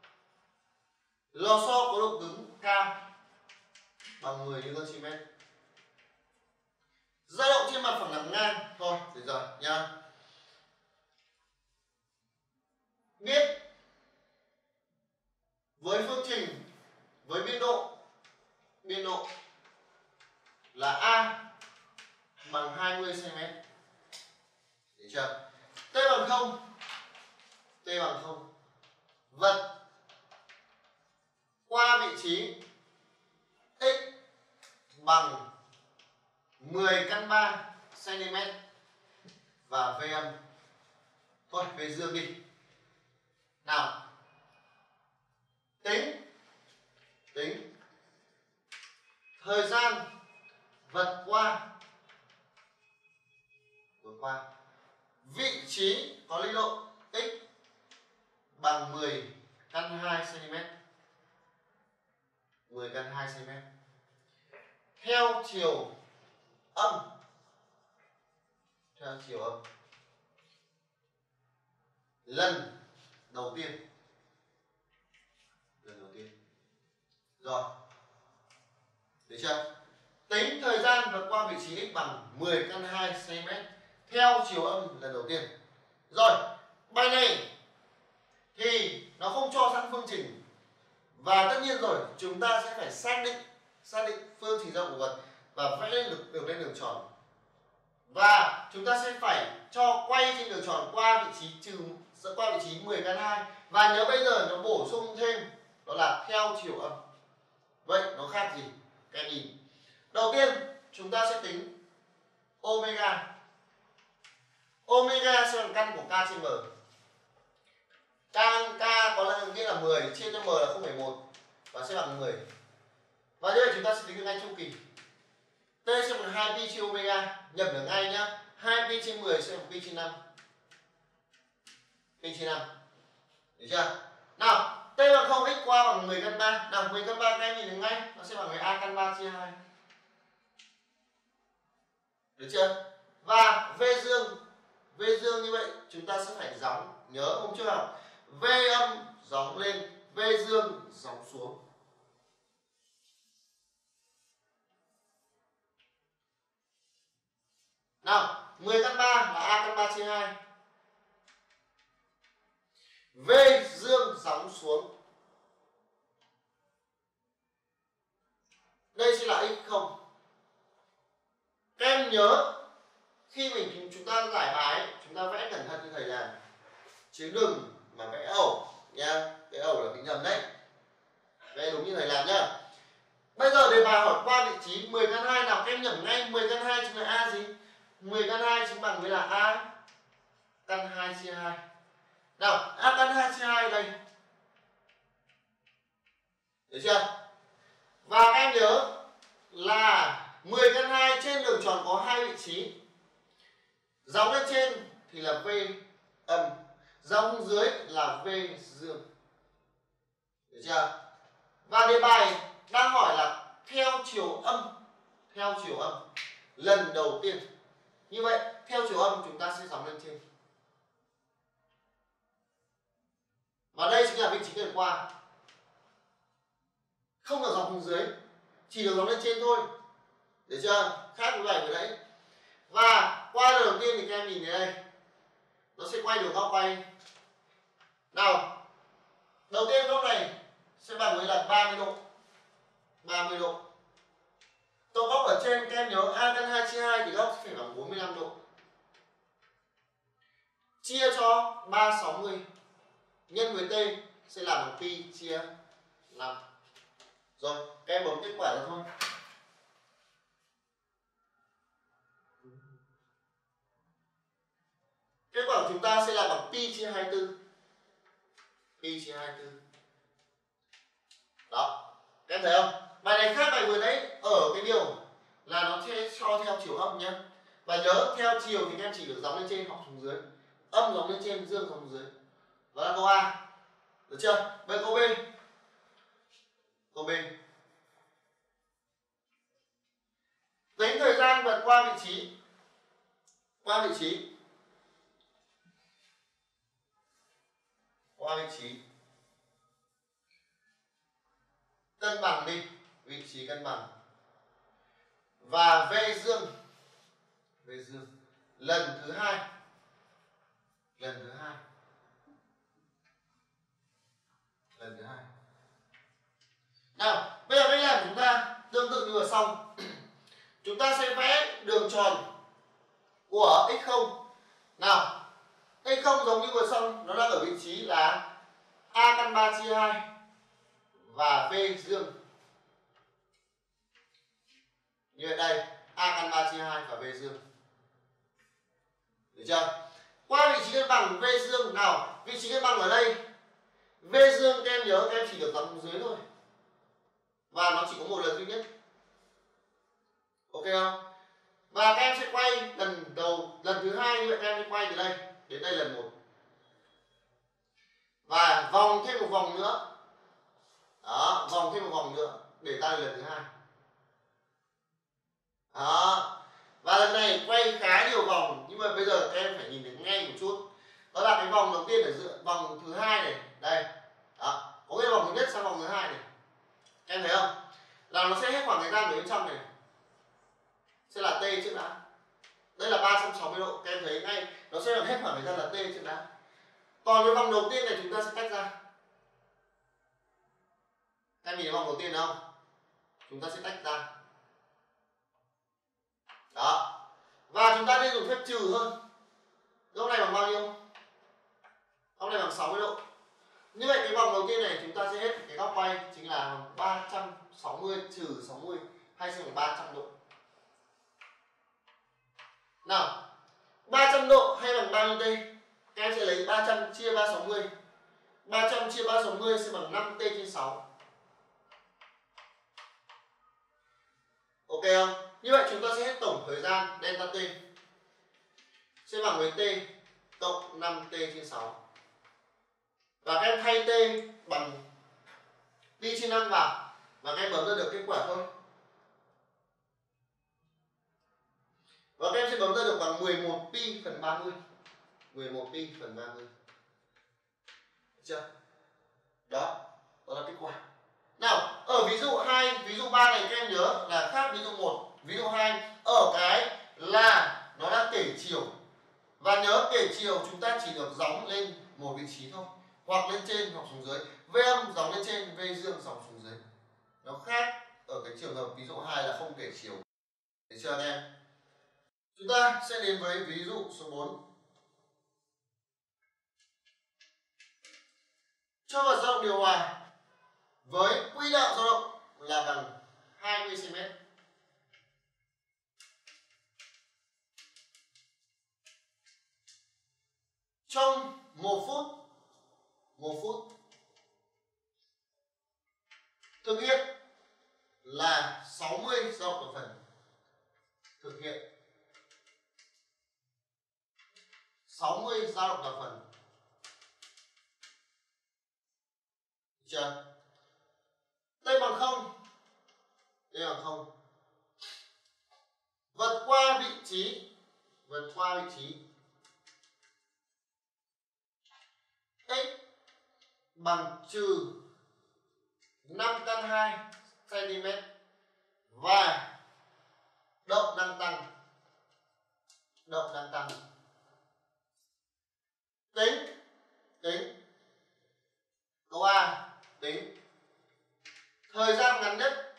Speaker 1: Lò xo có độ cứng K bằng 10 Nm. Dao động trên mặt phẳng nằm ngang. Thôi, được rồi nha. Biết với phương trình với biên độ là A bằng 20 cm. Được chưa? T bằng 0. T bằng 0. Vật qua vị trí x bằng 10 căn 3 cm và V âm. Thôi, về dương đi. Nào. Tính thời gian vật qua vị trí có lý độ x bằng 10 căn 2 cm. 10 căn 2 cm. Theo chiều âm. Lần đầu tiên. Rồi. Được chưa? Tính thời gian vượt qua vị trí x bằng 10 căn 2 cm theo chiều âm lần đầu tiên. Rồi, bài này thì nó không cho sẵn phương trình. Và tất nhiên rồi, chúng ta sẽ phải xác định phương trình rộng của vật và vẽ lên đường lên đường tròn. Và chúng ta sẽ phải cho quay trên đường tròn qua vị trí 10 căn 2. Và nhớ bây giờ nó bổ sung thêm đó là theo chiều âm. Vậy nó khác gì? Các em nhìn. Đầu tiên chúng ta sẽ tính omega. Omega sẽ bằng căn của k trên m. K có nghĩa là 10 chia cho m là 0,1 và sẽ bằng 10. Và như vậy chúng ta sẽ tính được ngay chu kỳ. T sẽ bằng 2pi chia omega, nhập được ngay nhá. 2pi trên 10 sẽ bằng pi trên 5. Pi trên 5. Được chưa? Nào, t bằng 0, x qua bằng 10 căn 3. Nào, 10 căn 3 các em nhìn được ngay, nó sẽ bằng với a căn 3 chia 2. Được chưa? Và V dương như vậy chúng ta sẽ phải gióng. Nhớ hôm trước học V âm gióng lên, V dương gióng xuống. Nào, 10 căn 3 là a căn 3 chia 2. V dương gióng xuống. Đây sẽ là x0. Các em nhớ khi chúng ta giải bài chúng ta vẽ cẩn thận như thầy làm, chứ đừng mà vẽ ẩu nha. Cái ẩu là cái nhầm đấy. Vẽ đúng như thầy làm nhá. Bây giờ đề bài hỏi qua vị trí 10 căn 2 nào, các em nhẩm ngay 10 căn 2 chính là a gì? 10 căn 2 chính bằng với là a căn 2 chia 2. Nào, a căn 2 chia 2 đây. Được chưa? Và các em nhớ là 10 căn 2 trên đường tròn có hai vị trí. Gióng lên trên thì là V âm, gióng dưới là V dương. Được chưa? Và đề bài đang hỏi là theo chiều âm lần đầu tiên. Như vậy theo chiều âm chúng ta sẽ gióng lên trên. Và đây chính là vị trí cần qua. Không được gióng xuống dưới, chỉ được gióng lên trên thôi. Được chưa? Khác với bài vừa nãy. Và qua lần đầu tiên thì các em nhìn thấy đây, nó sẽ quay được góc quay. Nào, đầu tiên góc này sẽ bằng với là 30 độ. 30 độ. Tổng góc ở trên các em nhớ A căn 2 chia 2 thì góc phải bằng 45 độ. Chia cho 360 nhân với T sẽ là bằng pi chia 5. Rồi, các em bấm kết quả ra thôi. Kết quả của chúng ta sẽ là bằng pi chia 24. Pi chia 24. Đó, các em thấy không? Bài này khác bài vừa nãy ở cái điều là nó sẽ cho theo chiều âm nhé. Và nhớ theo chiều thì các em chỉ được gióng lên trên hoặc xuống dưới. Âm gióng lên trên, dương gióng dưới. Đó là câu A. Được chưa? Bây giờ câu B. Câu B. Tính thời gian vượt qua vị trí. Qua vị trí. Qua vị trí. Cân bằng đi. Vị trí cân bằng. Và V dương. V dương. Lần thứ hai. Lần thứ hai. Lần thứ hai. Nào, bây giờ cách làm của chúng ta tương tự như vừa xong. Chúng ta sẽ vẽ đường tròn của x0. Nào, x0 giống như vừa xong, nó đang ở vị trí là A căn 3 chia 2 và V dương. Như vậy đây, A căn 3 chia 2 và V dương. Được chưa? Qua vị trí cân bằng V dương, nào, vị trí cân bằng ở đây V dương các em nhớ các em chỉ được gióng dưới thôi. Và nó chỉ có một lần duy nhất. Ok không? Và các em sẽ quay lần thứ hai như vậy, các em sẽ quay từ đây đến đây lần 1. Và vòng thêm một vòng nữa. Đó, vòng thêm một vòng nữa để ta lần thứ hai. Đó. Và lần này quay khá nhiều vòng, nhưng mà bây giờ các em phải nhìn được ngay một chút. Đó là cái vòng đầu tiên ở giữa, vòng thứ hai này, đây. Đó, có cái vòng thứ nhất sang vòng thứ hai này. Các em thấy không? Là nó sẽ hết khoảng thời gian ở bên trong này. Sẽ là T trước đã. Đây là 360 độ, các em thấy ngay nó sẽ làm hết khoảng thời gian là T trước đã. Còn cái vòng đầu tiên này chúng ta sẽ tách ra. Các em nhìn thấy vòng đầu tiên không? Chúng ta sẽ tách ra. Đó. Và chúng ta nên dùng phép trừ hơn. Góc này bằng bao nhiêu? Góc này bằng 60 độ. Như vậy cái vòng đầu tiên này chúng ta sẽ hết cái góc quay chính là 360 trừ 60 hay sẽ bằng 300 độ. Nào, 300 độ hay bằng bao nhiêu T? Các em sẽ lấy 300 chia 360. 300 chia 360 sẽ bằng 5T trên 6. Ok không? Như vậy chúng ta sẽ hết tổng thời gian delta T sẽ bằng với T cộng 5T trên 6. Và các em thay T bằng pi trên 5 vào và các em bấm ra được kết quả thôi. Và các em sẽ bấm ra được bằng 11 pi phần 30. 11 pi phần 30. Được chưa? Đó, đó là kết quả. Nào, ở ví dụ 2, ví dụ 3 này các em nhớ là khác ví dụ 1, ví dụ 2 ở cái là nó đã kể chiều. Và nhớ kể chiều chúng ta chỉ được gióng lên một vị trí thôi, hoặc lên trên hoặc xuống dưới. V âm gióng lên trên, V dương gióng xuống dưới. Nó khác ở cái trường hợp ví dụ 2 là không kể chiều. Được chưa anh em? Chúng ta sẽ đến với ví dụ số 4. Cho vật dao động điều hòa với quỹ đạo dao động là bằng 20 cm. Trong 1 phút thực hiện là 60 dao động per phần. Thực hiện 60 dao động per phần. Được chưa? Đây bằng 0. Đây bằng 0. Vượt qua vị trí vượt qua vị trí x bằng trừ 5 căn 2 cm và động năng tăng. Tính câu A, tính thời gian ngắn nhất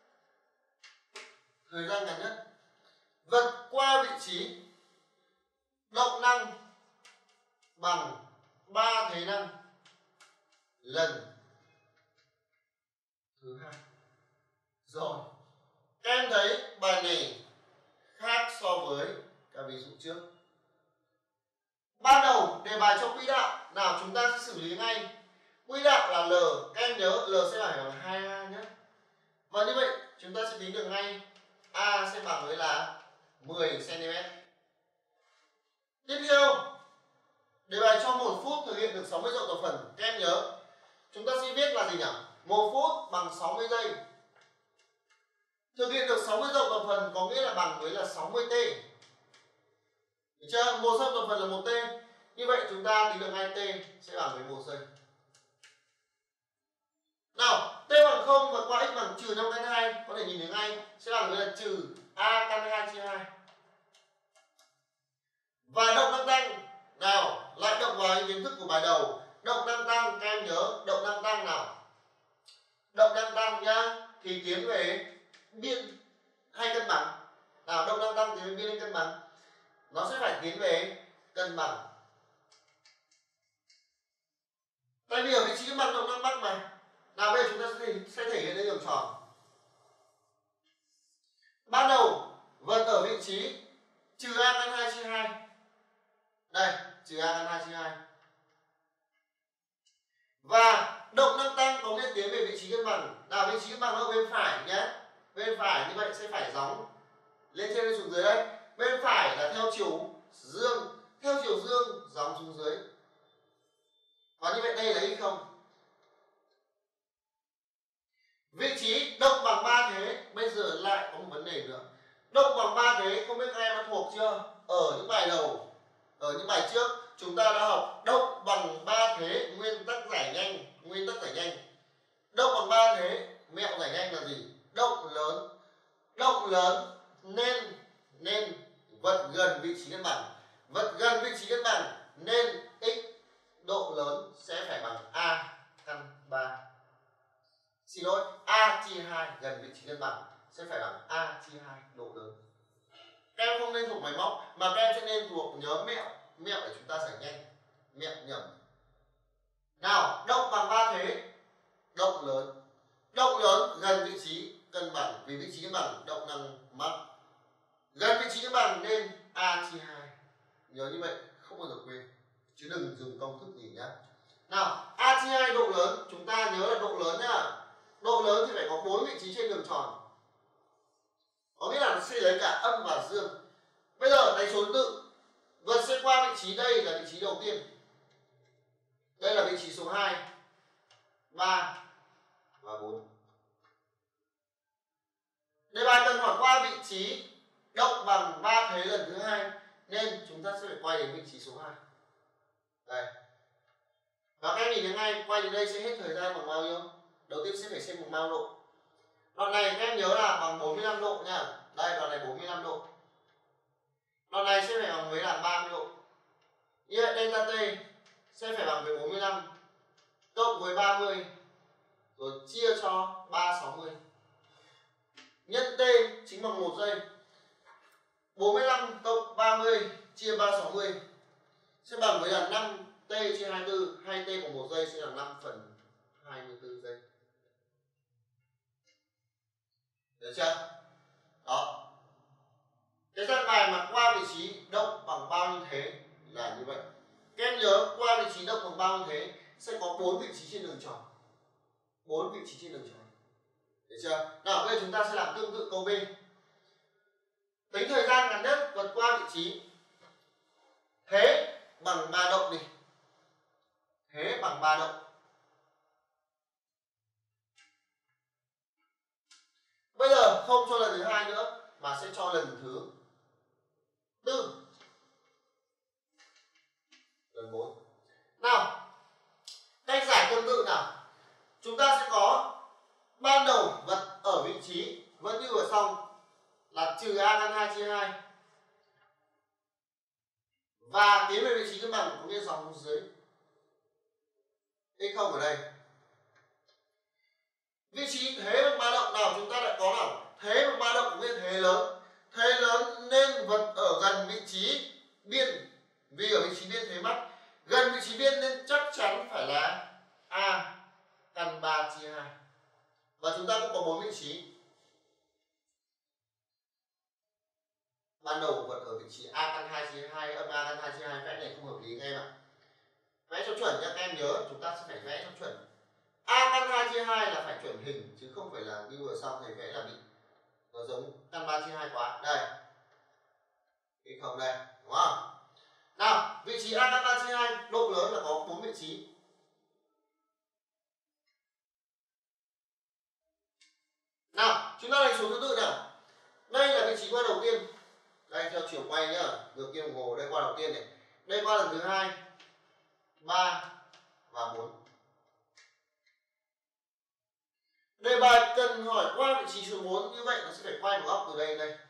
Speaker 1: vượt qua vị trí động năng bằng 3 thế năng lần thứ hai. Rồi, các em thấy bài này khác so với các ví dụ trước. Ban đầu đề bài cho quỹ đạo nào chúng ta sẽ xử lý ngay. Quỹ đạo là L, các em nhớ L sẽ phải bằng 2A nhé. Và như vậy chúng ta sẽ tính được ngay A sẽ bằng với là 10 cm. Tiếp theo, đề bài cho 1 phút thực hiện được 60 dòng tập phần. Các em nhớ chúng ta sẽ viết là gì nhỉ? 1 phút bằng 60 giây. Thực hiện được 60 dòng tập phần có nghĩa là bằng với là 60t. Được chưa? Một dòng tập phần là 1t. Như vậy chúng ta tính được 2t sẽ bằng với 1 giây. Nào, t bằng 0 và qua x bằng trừ 5 căn 2 có thể nhìn thấy ngay sẽ bằng với là trừ a căn 2 chia 2. Và động năng tăng, nào lại động vào những kiến thức của bài đầu. Động năng tăng, các em nhớ động năng tăng nào. Động năng tăng nhá thì tiến về biên hay cân bằng. Nào, động năng tăng tiến về biên hay cân bằng? Nó sẽ phải tiến về cân bằng. Tại vì ở vị trí cân bằng động năng bắc mà. Nào bây giờ chúng ta sẽ thể hiện lên đường tròn. Ban đầu vật ở vị trí trừ a căn 2 chia 2. Đây, trừ a căn 2 chia 2. Và động năng tăng có nghĩa tiến về vị trí cân bằng. Nào, vị trí cân bằng ở bên phải nhé. Bên phải như vậy sẽ phải gióng lên trên lên xuống dưới đây. Bên phải là theo chiều dương, gióng xuống dưới. Và như vậy đây là x không. Vị trí động bằng 3 thế, bây giờ lại có một vấn đề nữa. Động bằng 3 thế không biết các em đã thuộc chưa? Ở những bài đầu, ở những bài trước chúng ta đã học động bằng 3 thế, nguyên tắc giải nhanh. Động bằng 3 thế, mẹo giải nhanh là gì? Động lớn nên vật gần vị trí cân bằng, nên x độ lớn sẽ phải bằng a căn 3. Xin lỗi, a chia 2 gần vị trí cân bằng sẽ phải bằng a chia 2 độ lớn. Các em không nên thuộc máy móc mà các em sẽ nên thuộc nhớ mẹo để chúng ta giải nhanh, mẹo nhẩm. Nào, động bằng 3 thế, động lớn gần vị trí cân bằng, vì vị trí cân bằng động năng mắc. Gần vị trí cân bằng nên a chia 2. Nhớ như vậy không bao giờ quên, chứ đừng dùng công thức gì nhá. Nào, a chia 2 độ lớn, chúng ta nhớ là độ lớn nhá. Độ lớn thì phải có 4 vị trí trên đường tròn. Có nghĩa là sẽ lấy cả âm và dương. Bây giờ đánh số thứ tự. Vật sẽ qua vị trí đây là vị trí đầu tiên. Đây là vị trí số 2, 3 và 4. Đề bài cần hỏi qua vị trí động bằng 3 thế lần thứ hai nên chúng ta sẽ phải quay đến vị trí số 2. Đây. Và các em nhìn thấy ngay, quay đến đây sẽ hết thời gian bằng bao nhiêu? Đầu tiên sẽ phải xem bằng bao độ. Đoạn này các em nhớ là bằng 45 độ nha. Đây, đoạn này 45 độ. Đoạn này sẽ phải bằng với là 30 độ. Như vậy delta t sẽ phải bằng với 45 cộng với 30 rồi chia cho 360. Nhân t chính bằng 1 giây. 45 cộng 30 chia 360 sẽ bằng với là 5t chia 24. 2t của 1 giây sẽ là 5 phần 24 giây. Được chưa? Đó. Cái dạng bài mà qua vị trí động bằng bao nhiêu thế là như vậy. Các em nhớ qua vị trí động bằng bao nhiêu thế sẽ có 4 vị trí trên đường tròn. 4 vị trí trên đường tròn. Được chưa? Nào, bây giờ chúng ta sẽ làm tương tự câu B. Tính thời gian ngắn nhất vượt qua vị trí thế bằng 3 động đi. Thế bằng 3 động. Bây giờ không cho lần thứ hai nữa mà sẽ cho lần thứ tư. 2 chia 2. Và tiến về vị trí cân bằng có nghĩa dòng dưới x0 ở đây. Vị trí thế bằng ba động nào chúng ta lại có nào? Thế bằng ba động có nghĩa thế lớn. Thế lớn nên vật ở gần vị trí biên. Vì ở vị trí biên thế mắc. Gần vị trí biên nên chắc chắn phải là A căn 3 chia 2. Và chúng ta cũng có 4 vị trí. Ban đầu vật ở vị trí A căn 2 chia 2 âm A căn 2 chia 2, vẽ này không hợp lý các em ạ. Vẽ cho chuẩn nhé, các em nhớ chúng ta sẽ phải vẽ cho chuẩn. A căn 2 chia 2 là phải chuẩn hình chứ không phải là như vừa sau thầy vẽ là bị nó giống căn 3 chia 2 quá. Đây. Cái không đây, đúng không? Nào, vị trí A căn 3 chia 2 độ lớn là có 4 vị trí. Nào, chúng ta đánh số thứ tự nào. Đây là vị trí qua đầu tiên. Đây theo chiều quay nhá, ngược kim đồng hồ, đây qua đầu tiên này. Đây qua lần thứ 2, 3 và 4. Đề bài cần hỏi qua vị trí số 4, như vậy nó sẽ phải quay một góc từ đây đến đây.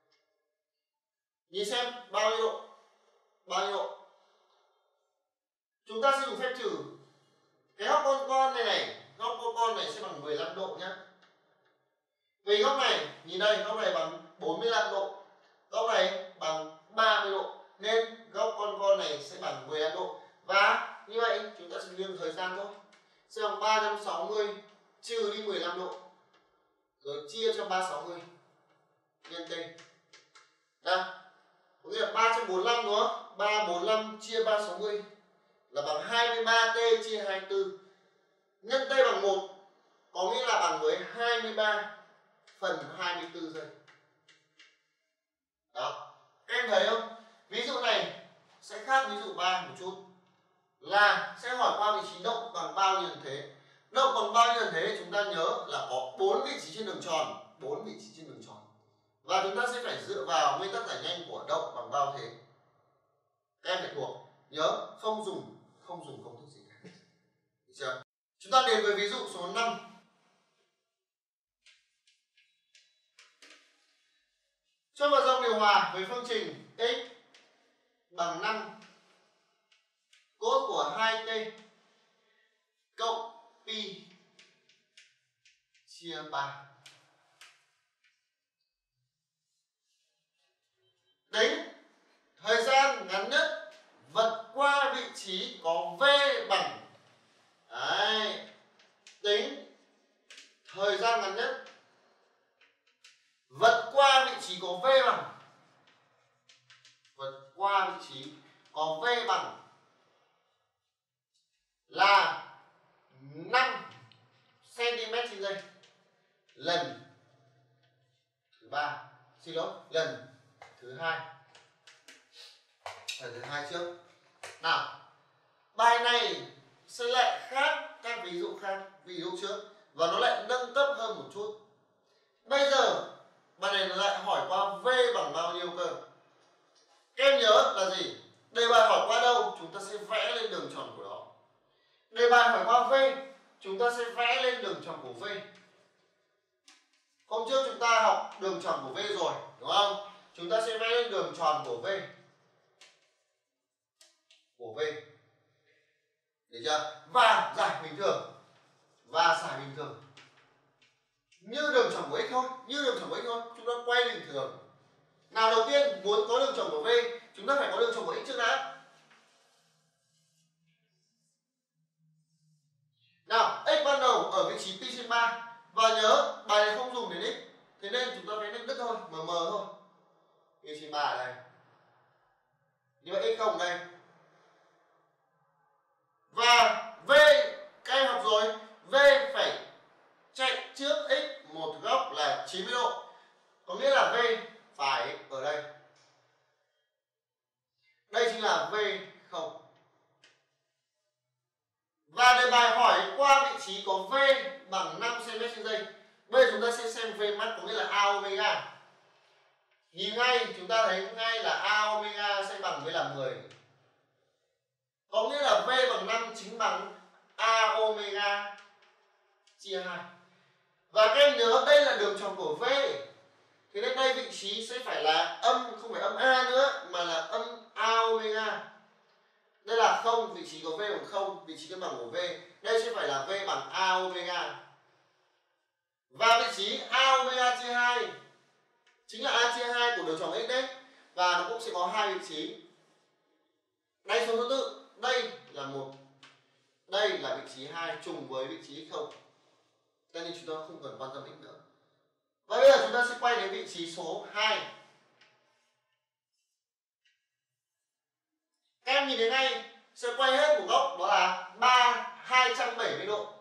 Speaker 1: Nhìn xem bao nhiêu độ? Bao nhiêu độ? Chúng ta sẽ dùng phép trừ. Cái góc con này góc con này sẽ bằng 15 độ nhá. Vì góc này, nhìn đây, góc này bằng 45 độ. Góc này bằng 30 độ. Nên góc con này sẽ bằng 15 độ. Và như vậy chúng ta sẽ nghiêng thời gian thôi. Sẽ bằng 360 trừ đi 15 độ. Rồi chia cho 360 nhân t. Nào, có nghĩa là 345 đúng không? 345 chia 360 là bằng 23t chia 24. Nhân t bằng 1 có nghĩa là bằng với 23 phần 24 giây. Đó, các em thấy không? Ví dụ này sẽ khác ví dụ 3 một chút. Là sẽ hỏi qua vị trí động bằng bao nhiêu lần thế. Động bằng bao nhiêu lần thế chúng ta nhớ là có 4 vị trí trên đường tròn, 4 vị trí trên đường tròn. Và chúng ta sẽ phải dựa vào nguyên tắc giải nhanh của động bằng bao thế. Các em phải thuộc, nhớ không dùng công thức gì cả. Được chưa? Chúng ta đến với ví dụ số 5. Cho vào dòng điều hòa với phương trình x bằng 5 cos của 2t cộng pi chia 3. Tính thời gian ngắn nhất vật qua vị trí có v bằng. Đấy. Tính thời gian ngắn nhất vật qua vị trí có v bằng. Vật qua vị trí có v bằng là 5 cm trên giây lần thứ 3. Xin lỗi, lần thứ 2. Lần thứ 2 trước. Nào, bài này sẽ lại khác các ví dụ khác, ví dụ trước, và nó lại nâng cấp hơn một chút. Bây giờ bài này lại hỏi qua v bằng bao nhiêu cơ. Các em nhớ là gì? Đề bài hỏi qua đâu chúng ta sẽ vẽ lên đường tròn của nó. Đề bài hỏi qua v chúng ta sẽ vẽ lên đường tròn của v. Hôm trước chúng ta học đường tròn của v rồi, đúng không? Chúng ta sẽ vẽ lên đường tròn của v. Được chưa? Và giải bình thường. Và giải bình thường. Như đường tròn của x thôi, như đường tròn của x thôi, chúng ta quay bình thường. Nào, đầu tiên muốn có đường tròn của v, chúng ta phải có đường tròn của x trước đã. Nào, x ban đầu ở vị trí pi trên 3. Và nhớ bài này không dùng đến x, thế nên chúng ta vẽ lên đất thôi, mờ mờ thôi. Pi trên 3 ở đây. Như vậy x0 đây. Và v các em học rồi, v phải chạy trước x một góc là 90 độ. Có nghĩa là v phải ở đây. Đây chính là v0. Và đề bài hỏi qua vị trí có v bằng 5 cm trên giây. Bây giờ chúng ta sẽ xem v max có nghĩa là a omega. Nhìn ngay chúng ta thấy ngay là a omega sẽ bằng với là 10. Có nghĩa là v bằng 5 chính bằng a omega chia 2. Và các em nhớ đây là đường tròn của v. Thế nên đây vị trí sẽ phải là âm, không phải âm A nữa mà là âm A omega. Đây là 0, vị trí có V bằng 0, vị trí cân bằng của V. Đây sẽ phải là V bằng A omega. Và vị trí A omega chia 2 chính là A chia 2 của đường tròn x đấy. Và nó cũng sẽ có hai vị trí. Đây số thứ tự, đây là 1. Đây là vị trí 2 trùng với vị trí x0. Cho nên chúng ta không cần quan tâm x nữa. Và bây giờ chúng ta sẽ quay đến vị trí số 2. Các em nhìn thấy ngay sẽ quay hết một góc, đó là 270 độ.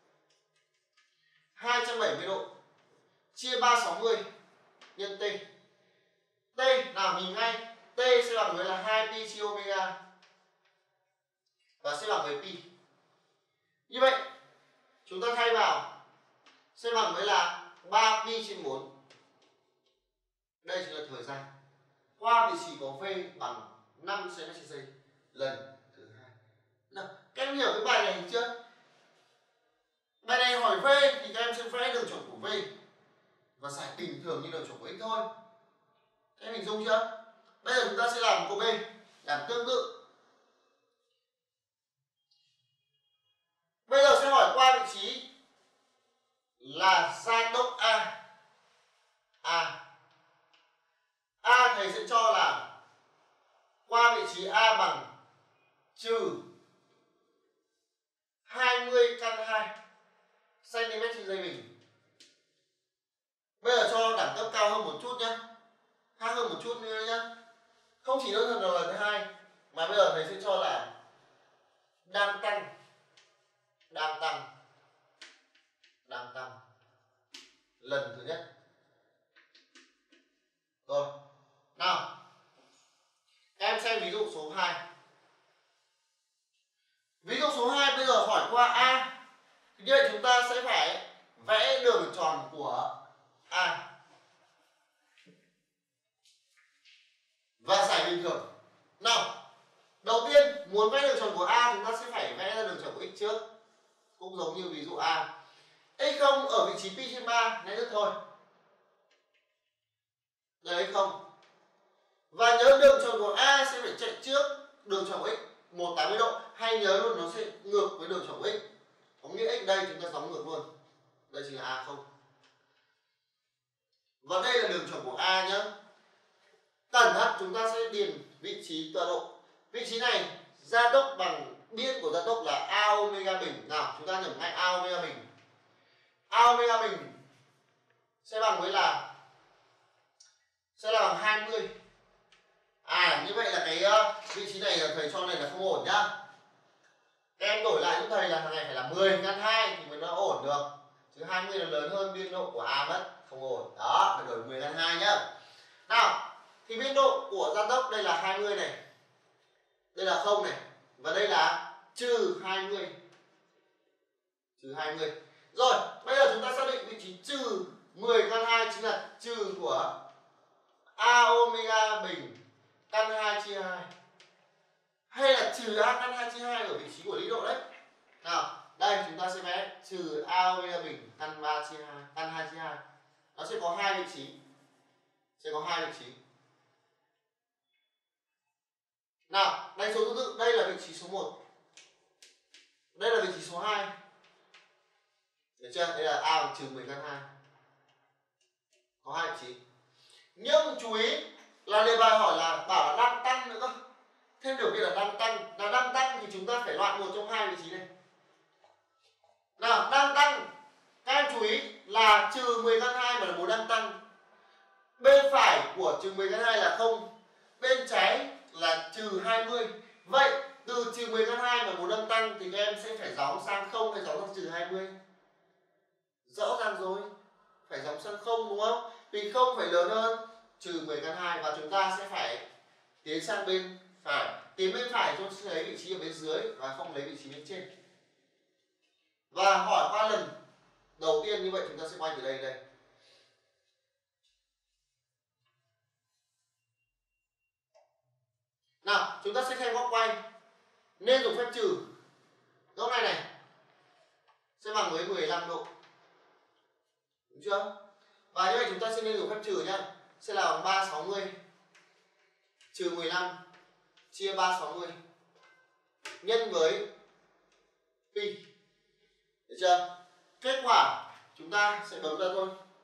Speaker 1: 270 độ chia 360 nhân t. T nào nhìn ngay, t sẽ bằng với là 2pi chia omega và sẽ bằng với pi. Như vậy chúng ta thay vào sẽ bằng với là 3pi trên 4. Đây chính là thời gian qua vị trí có V bằng 5 cm/giây lần thứ 2. Nào, các em hiểu cái bài này chưa? Bài này hỏi V thì các em sẽ vẽ đường tròn của V và giải bình thường như đường tròn của x thôi. Các em hình dung chưa? Bây giờ chúng ta sẽ làm câu B, làm tương tự. Bây giờ sẽ hỏi qua vị trí là gia tốc A. A thầy sẽ cho là qua vị trí A bằng trừ 20 căn 2 cm/giây bình. Bây giờ cho đẳng cấp cao hơn một chút nhé, khác hơn một chút nữa nhé. Không chỉ đơn thuần là lần thứ 2 mà bây giờ thầy sẽ cho là đang tăng lần thứ nhất. Rồi, nào các em xem ví dụ số 2. Ví dụ số 2 bây giờ hỏi qua A. Như vậy chúng ta sẽ phải vẽ đường tròn của A và giải bình thường. Nào, đầu tiên muốn vẽ đường tròn của A chúng ta sẽ phải vẽ ra đường tròn của x trước. Cũng giống như ví dụ A. x0 ở vị trí pi trên 3 nãy nhất thôi. Đây x0. Và nhớ đường tròn của A sẽ phải chạy trước đường tròn của x 180 độ. Hay nhớ luôn nó sẽ ngược với đường tròn của x. Có nghĩa x đây chúng ta đóng ngược luôn. Đây chính là A0. Và đây là đường tròn của A nhé. Cẩn thận chúng ta sẽ điền vị trí tọa độ. Vị trí này gia tốc bằng biên của gia tốc là A omega bình. Nào chúng ta nhẩm ngay A omega bình. A omega bình sẽ bằng với là bằng 20. Như vậy là cái vị trí này là thầy cho này là không ổn nhá. Các em đổi lại giúp thầy là thằng này phải là 10 căn 2 thì mới nó ổn được. Chứ 20 là lớn hơn biên độ của A mất, không ổn. Đó, phải đổi 10 căn 2 nhá. Nào, thì biên độ của gia tốc đây là 20 này. Đây là 0 này. Và đây là trừ 20. Trừ 20. Rồi, bây giờ chúng ta xác định vị trí trừ 10 căn 2 chính là trừ của A omega bình căn 2 chia 2. Hay là trừ A căn 2 chia 2 ở vị trí của lý độ đấy. Nào, đây chúng ta sẽ vẽ trừ A omega bình căn 3 chia 2, căn 2 chia 2. Nó sẽ có hai vị trí. Nào, đánh số thứ tự, đây là vị trí số 1. Đây là vị trí số 2. Được chưa? Đây là A bằng trừ 10 căn 2. Có hai vị trí. Nhưng chú ý là đề bài hỏi là bảo là đang tăng nữa cơ. Thêm điều kiện là đang tăng. Là đang tăng thì chúng ta phải loại một trong hai vị trí này. Nào, đang tăng. Các em chú ý là trừ 10 căn 2 mà là 4 đang tăng. Bên phải của trừ 10 căn 2 là 0. Bên trái là trừ 20. Vậy từ trừ 10 căn 2 mà 4 đang tăng thì các em sẽ phải gióng sang 0 hay gióng sang trừ 20? Rõ ràng rồi. Phải gióng sang 0 đúng không? Vì 0 phải lớn hơn trừ 10 căn 2 và chúng ta sẽ phải tiến sang bên phải. Tiến bên phải chúng sẽ lấy vị trí ở bên dưới và không lấy vị trí bên trên. Và hỏi qua lần đầu tiên như vậy chúng ta sẽ quay từ đây đến đây. Nào, chúng ta sẽ xem góc quay. Nên dùng phép trừ. Góc này sẽ bằng với 15 độ. Đúng chưa? Và như vậy chúng ta sẽ nên dùng phép trừ nhá. Sẽ là bằng 360 trừ 15 chia 360 nhân với pi. Được chưa? Kết quả chúng ta sẽ bấm ra thôi.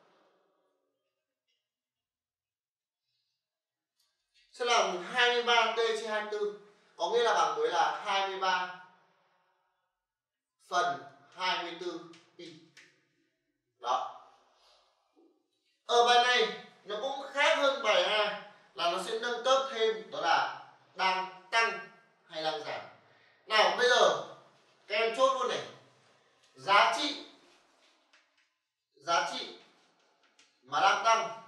Speaker 1: Sẽ là 23t chia 24, có nghĩa là bằng với là 23 phần 24 pi. Đó. Ở bài này nó cũng khác hơn bài 2 là nó sẽ nâng cấp thêm, đó là đang tăng hay đang giảm. Nào bây giờ các em chốt luôn này. Giá trị mà đang tăng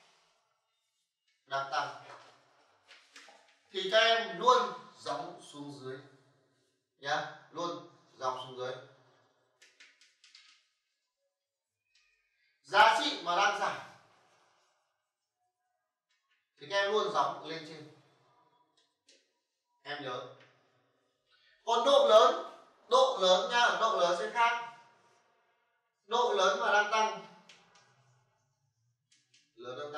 Speaker 1: thì các em luôn gióng xuống dưới nhá, luôn gióng xuống dưới. Giá trị mà đang giảm thì các em luôn gióng lên trên, em nhớ. Còn độ lớn nha, độ lớn sẽ khác. Độ lớn mà đang tăng, độ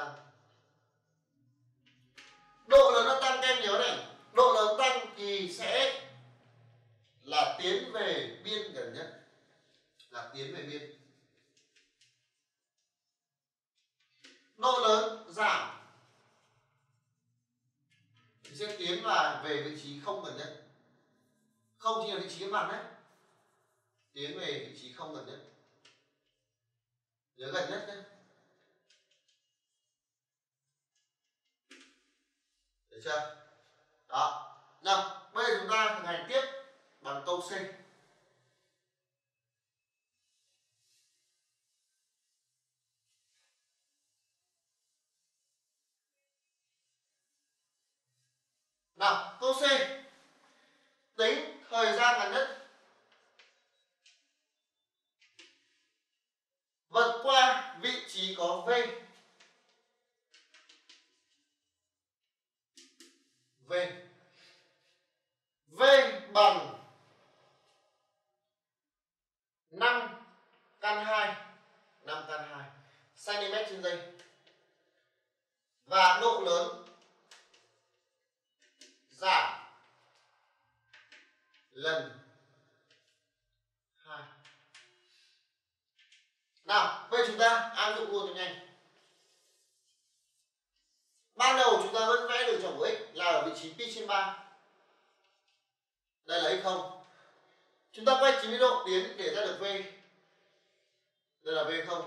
Speaker 1: lớn đang tăng, các em nhớ này, độ lớn tăng thì sẽ là tiến về biên gần nhất, Độ lớn giảm thì sẽ tiến về vị trí không gần nhất. Không chỉ là vị trí mặt đấy, tiến về vị trí không gần nhất, nhớ gần nhất nhé. Được chưa? Đó. Nào, bây giờ chúng ta thực hành tiếp bằng câu C. Nào, câu C. Tính thời gian gần nhất vượt qua vị trí có V. V bằng 5 căn 2 cm trên giây. Và độ lớn giảm lần 2. Nào, bây giờ chúng ta áp dụng luôn cho nhanh. Ban đầu chúng ta vẫn vẽ đường tròn của x là ở vị trí pi trên 3. Đây là x0. Chúng ta quay 90 độ tiến để ra được V. Đây là V0.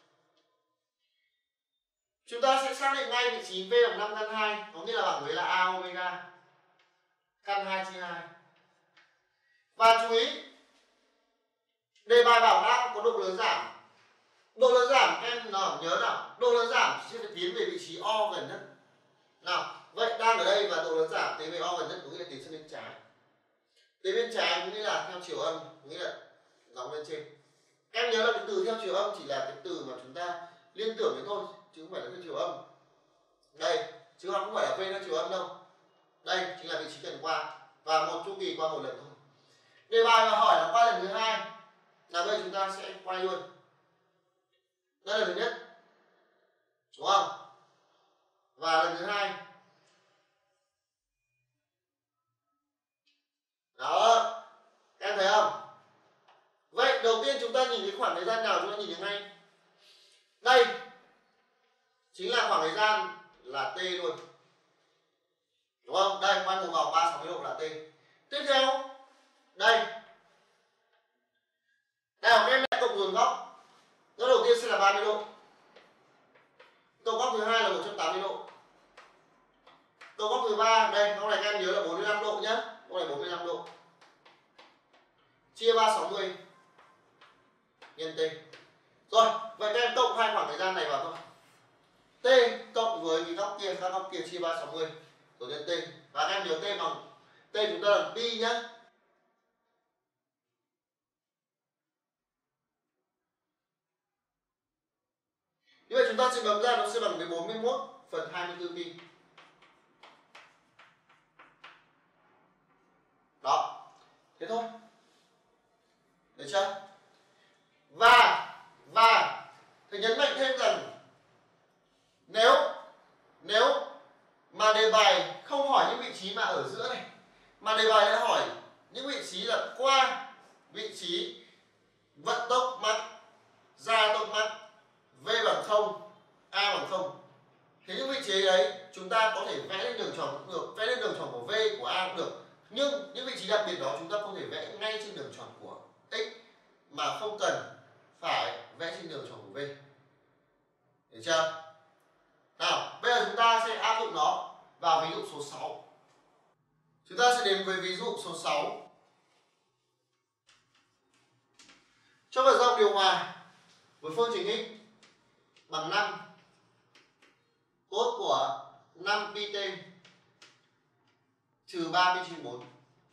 Speaker 1: Chúng ta sẽ xác định ngay vị trí V bằng 5 căn 2, có nghĩa là bằng với là A omega căn 2 chia 2. Và chú ý, đề bài bảo đang có độ lớn giảm. Độ lớn giảm em nào nhớ nào, độ lớn giảm sẽ phải tiến về vị trí O gần nhất. Nào, vậy đang ở đây và độ lớn giảm tiến về O gần nhất có nghĩa là tiến sang bên trái. Tiến bên trái có nghĩa là theo chiều âm, có nghĩa là gióng lên trên. Em nhớ là cái từ theo chiều âm chỉ là cái từ mà chúng ta liên tưởng đến thôi, chứ không phải là theo chiều âm. Đây, chứ không phải là V theo chiều âm đâu. Đây chính là vị trí cần qua và một chu kỳ qua một lần thôi. Đề bài mà hỏi là qua lần thứ hai, là bây giờ chúng ta sẽ quay luôn. Đây là lần thứ nhất, đúng không? Và lần thứ hai. Đó, em thấy không? Vậy đầu tiên chúng ta nhìn cái khoảng thời gian nào chúng ta nhìn được ngay. Đây chính là khoảng thời gian là t luôn, đúng không? Đây quay một vòng 360 độ là t. Tiếp theo đây, nào các em lại cộng dồn góc. Góc đầu tiên sẽ là 30 độ, cộng góc thứ hai là 180 độ, cộng góc thứ ba đây, góc này các em nhớ là 45 độ nhá, góc này 45 độ, chia 360 nhân t. Rồi, vậy các em cộng hai khoảng thời gian này vào thôi. T cộng với cái góc kia, các góc kia chia 360 rồi nhân t. Và các em nhớ t bằng t chúng ta là pi nhá. Như vậy chúng ta sẽ bấm ra nó sẽ bằng với 41 phần 24 pi. Đó, thế thôi. Được chưa? Và thầy nhấn mạnh thêm rằng Và đề bài không hỏi những vị trí mà ở giữa này, mà đề bài đã hỏi những vị trí là qua vị trí vận tốc max, gia tốc max, v bằng 0, a bằng 0. Thế những vị trí đấy chúng ta có thể vẽ lên đường tròn cũng được, vẽ lên đường tròn của v, của a cũng được. Nhưng những vị trí đặc biệt đó chúng ta không thể vẽ ngay trên đường tròn của x, mà không cần phải vẽ trên đường tròn của v. Được chưa? Nào, bây giờ chúng ta sẽ áp dụng nó vào ví dụ số 6. Chúng ta sẽ đến với ví dụ số 6. Cho vật rộng điều hòa với phương trình x bằng 5, cos của 5 pt trừ 3 pi trên 4.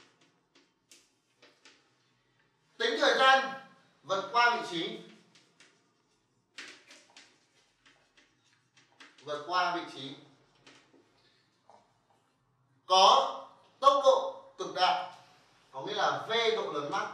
Speaker 1: Tính thời gian vượt qua vị trí có tốc độ cực đại, có nghĩa là v độ lớn max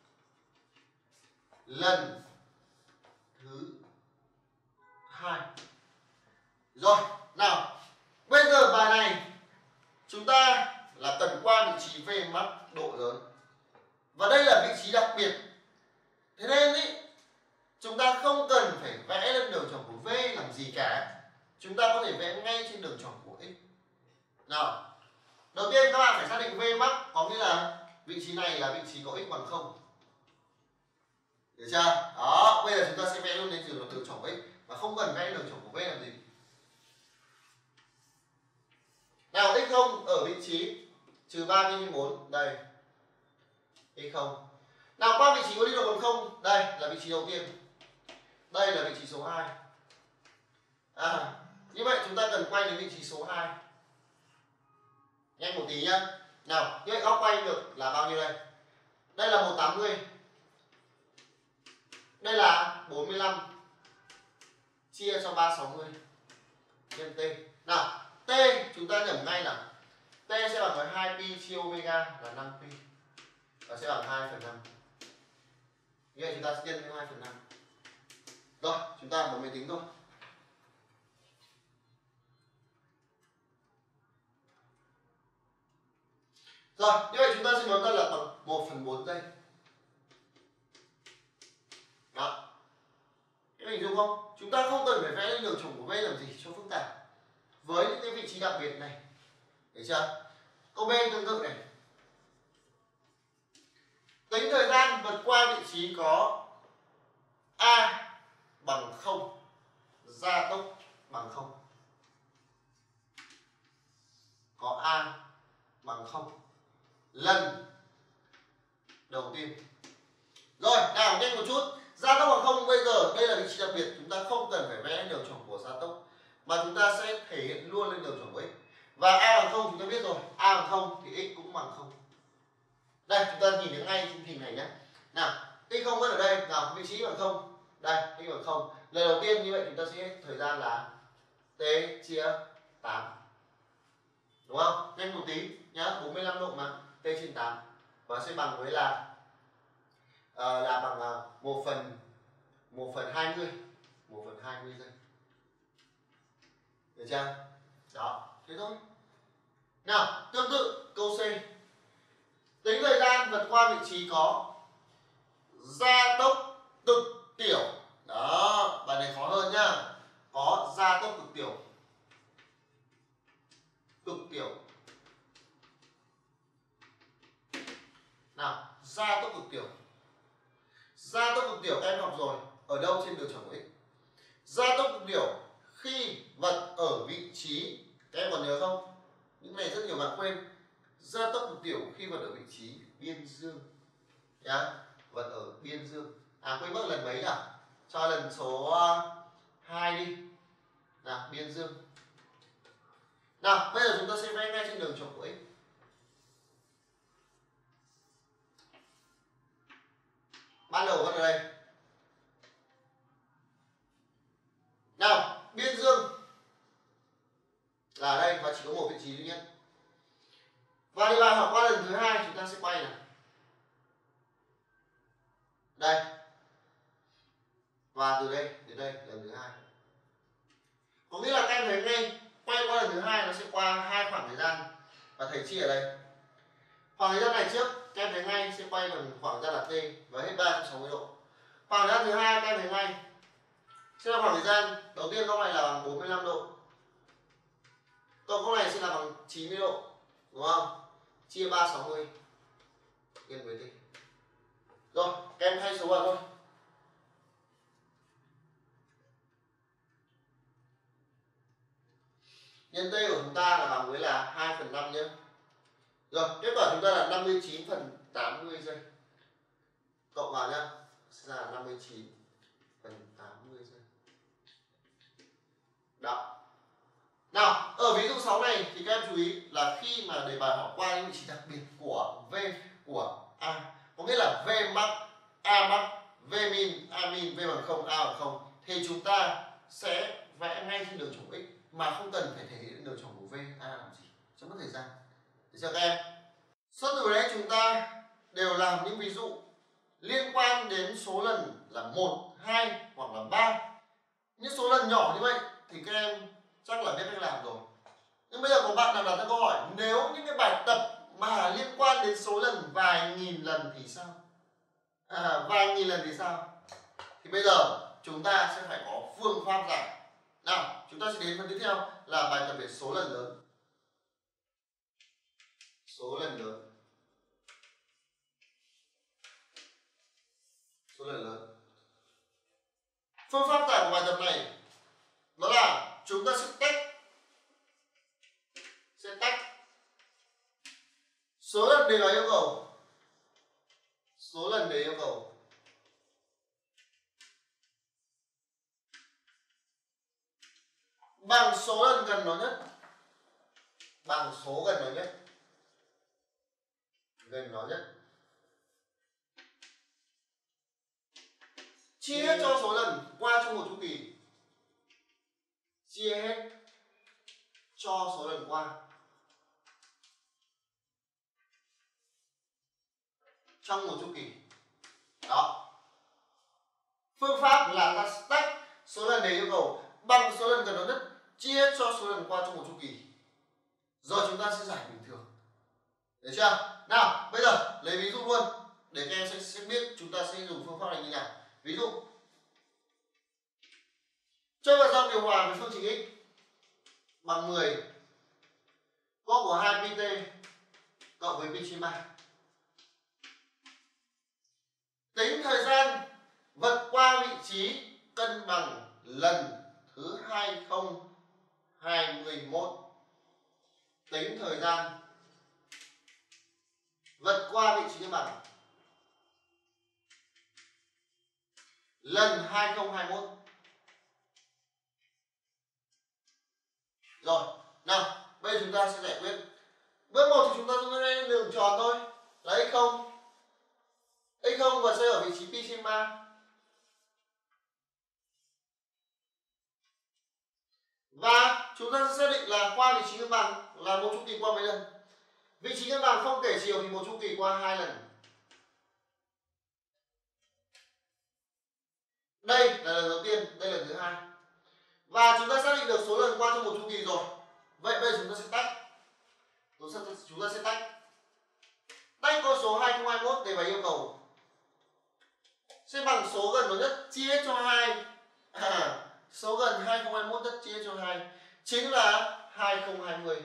Speaker 1: lần thứ 2. Rồi, nào, bây giờ bài này chúng ta là cần qua vị trí v max độ lớn. Và đây là vị trí đặc biệt. Thế nên ý, chúng ta không cần phải vẽ lên đường tròn của v làm gì cả. Chúng ta có thể vẽ ngay trên đường tròn của x. Nào, đầu tiên các bạn phải xác định v max, có nghĩa là vị trí này là vị trí có x bằng 0. Được chưa? Đó, bây giờ chúng ta sẽ vẽ luôn lên đường tròn của x và không cần vẽ đường tròn của v làm gì. Nào, x0 ở vị trí trừ 3 pi trên 4, đây. x0. Nào, qua vị trí có đi được bằng 0, đây là vị trí đầu tiên. Đây là vị trí số 2. Như vậy chúng ta cần quay đến vị trí số 2. Nhanh một tí nhá. Nào, như vậy góc quay được là bao nhiêu đây? Đây là 180. Đây là 45 chia cho 360 nhân t. Nào, t chúng ta nhẩm ngay nào. T sẽ bằng với 2 pi chia omega là 5 pi. Và sẽ bằng 2/5. Như vậy chúng ta sẽ nhân với 2/5. Rồi, chúng ta bấm máy tính thôi. Rồi, như vậy chúng ta sẽ nói ra là bằng 1/4 giây. Đó. Các hình dung không? Chúng ta không cần phải vẽ lên đường tròn của v làm gì cho phức tạp. Với những cái vị trí đặc biệt này. Được chưa? Câu B tương tự này. Tính thời gian vượt qua vị trí có a bằng 0, gia tốc bằng 0. Có a bằng 0 lần đầu tiên. Rồi, nào nhanh một chút. Gia tốc bằng 0, bây giờ đây là vị trí đặc biệt, chúng ta không cần phải vẽ đường tròn của gia tốc, mà chúng ta sẽ thể hiện luôn lên đường tròn của x. Và a bằng 0 chúng ta biết rồi, a bằng 0 thì x cũng bằng 0. Đây, chúng ta nhìn thấy ngay trên hình này nhé. Nào, x0 vẫn ở đây, nào vị trí bằng 0. Đây, x bằng 0. Lần đầu tiên như vậy chúng ta sẽ thời gian là t chia 8. Đúng không? Nhanh một tí nhá, 45 độ mà, t trên 8 và sẽ bằng với là bằng 1/20 giây. Được chưa? Đó, thế thôi. Nào, tương tự câu C. Tính thời gian vượt qua vị trí có gia tốc cực tiểu. Đó, bài này khó hơn nhá. Có gia tốc cực tiểu. Nào, gia tốc cực tiểu. Gia tốc cực tiểu các em học rồi, ở đâu trên đường tròn của x? Gia tốc cực tiểu khi vật ở vị trí, các em còn nhớ không? Những này rất nhiều bạn quên. Gia tốc cực tiểu khi vật ở vị trí biên dương. Nhá, vật ở biên dương. Quên mất lần mấy nhỉ? Cho lần số 2 đi. Nào, biên dương. Nào, bây giờ chúng ta sẽ vẽ ngay trên đường tròn của x. Ban đầu vẫn ở đây. Nào, biên dương là ở đây và chỉ có một vị trí duy nhất. Và đề bài hỏi qua lần thứ 2 chúng ta sẽ quay này. Đây. Và từ đây đến đây lần thứ 2. Có nghĩa là các em thấy ngay quay qua lần thứ hai nó sẽ qua hai khoảng thời gian, và thầy chia ở đây. Khoảng thời gian này trước các em thấy ngay sẽ quay bằng khoảng thời gian là t và hết 360 độ. Khoảng thời gian thứ hai các em thấy ngay sẽ là khoảng thời gian đầu tiên góc này là bằng 45 độ, cộng góc này sẽ là bằng 90 độ, đúng không? Chia 360 nhân với t. Rồi các em thay số vào thôi. Nhân t của chúng ta là bằng với là 2/5 nhé. Rồi kết quả chúng ta là 59/80 giây. Cộng vào nhá, sẽ là 59/80 giây. Đó. Nào, ở ví dụ 6 này thì các em chú ý là khi mà đề bài hỏi qua những vị trí đặc biệt của V của A, có nghĩa là V max, A max, V min, A min, V bằng 0, A bằng 0, thì chúng ta sẽ vẽ ngay trên đường trồng x mà không cần phải thể hiện đường trồng của V, A làm gì cho mất thời gian. Được chưa các em? Suốt từ đấy chúng ta đều làm những ví dụ liên quan đến số lần là 1, 2 hoặc là 3. Những số lần nhỏ như vậy thì các em chắc là biết cách làm rồi. Nhưng bây giờ có bạn nào đặt ra câu hỏi, nếu những cái bài tập mà liên quan đến số lần vài nghìn lần thì sao? Vài nghìn lần thì sao? Thì bây giờ chúng ta sẽ phải có phương pháp giải. Nào, chúng ta sẽ đến phần tiếp theo là bài tập về số lần lớn. Số lần lớn. Số lần lớn. Phương pháp giải của bài tập này đó là chúng ta sẽ tách số lần đề bài yêu cầu, số lần đề yêu cầu bằng số lần gần nó nhất, bằng số gần nó nhất, gần nó nhất, chia hết cho số lần qua trong một chu kỳ, chia hết cho số lần qua trong một chu kỳ. Đó. Phương pháp là ta tách số lần đề yêu cầu bằng số lần gần nó nhất, chia cho số lần qua trong một chu kỳ. Rồi chúng ta sẽ giải bình thường. Được chưa? Nào, bây giờ lấy ví dụ luôn để các em sẽ biết chúng ta sẽ dùng phương pháp này như nào. Ví dụ cho vào dòng điều hòa với phương trình x bằng 10 có của 2 pt cộng với pi trên 3. Tính thời gian vật qua vị trí cân bằng lần thứ 2021. Tính thời gian vật qua vị trí cân bằng lần 2021. Rồi, nào, bây giờ chúng ta sẽ giải quyết. Bước 1 thì chúng ta sẽ lên đường tròn thôi, là x0. x0 và sẽ ở vị trí pi trên 3. Và chúng ta sẽ xác định là qua vị trí cân bằng là một chu kỳ qua mấy lần. Vị trí cân bằng không kể chiều thì một chu kỳ qua 2 lần. Đây là lần đầu tiên, đây là lần thứ hai. Và chúng ta xác định được số lần qua trong một chu kỳ rồi. Vậy bây giờ chúng ta sẽ tách. Chúng ta sẽ tách con số 2021 đề bài yêu cầu sẽ bằng số gần nó nhất chia cho 2. Số gần 2021 nhất chia cho 2 chính là 2020.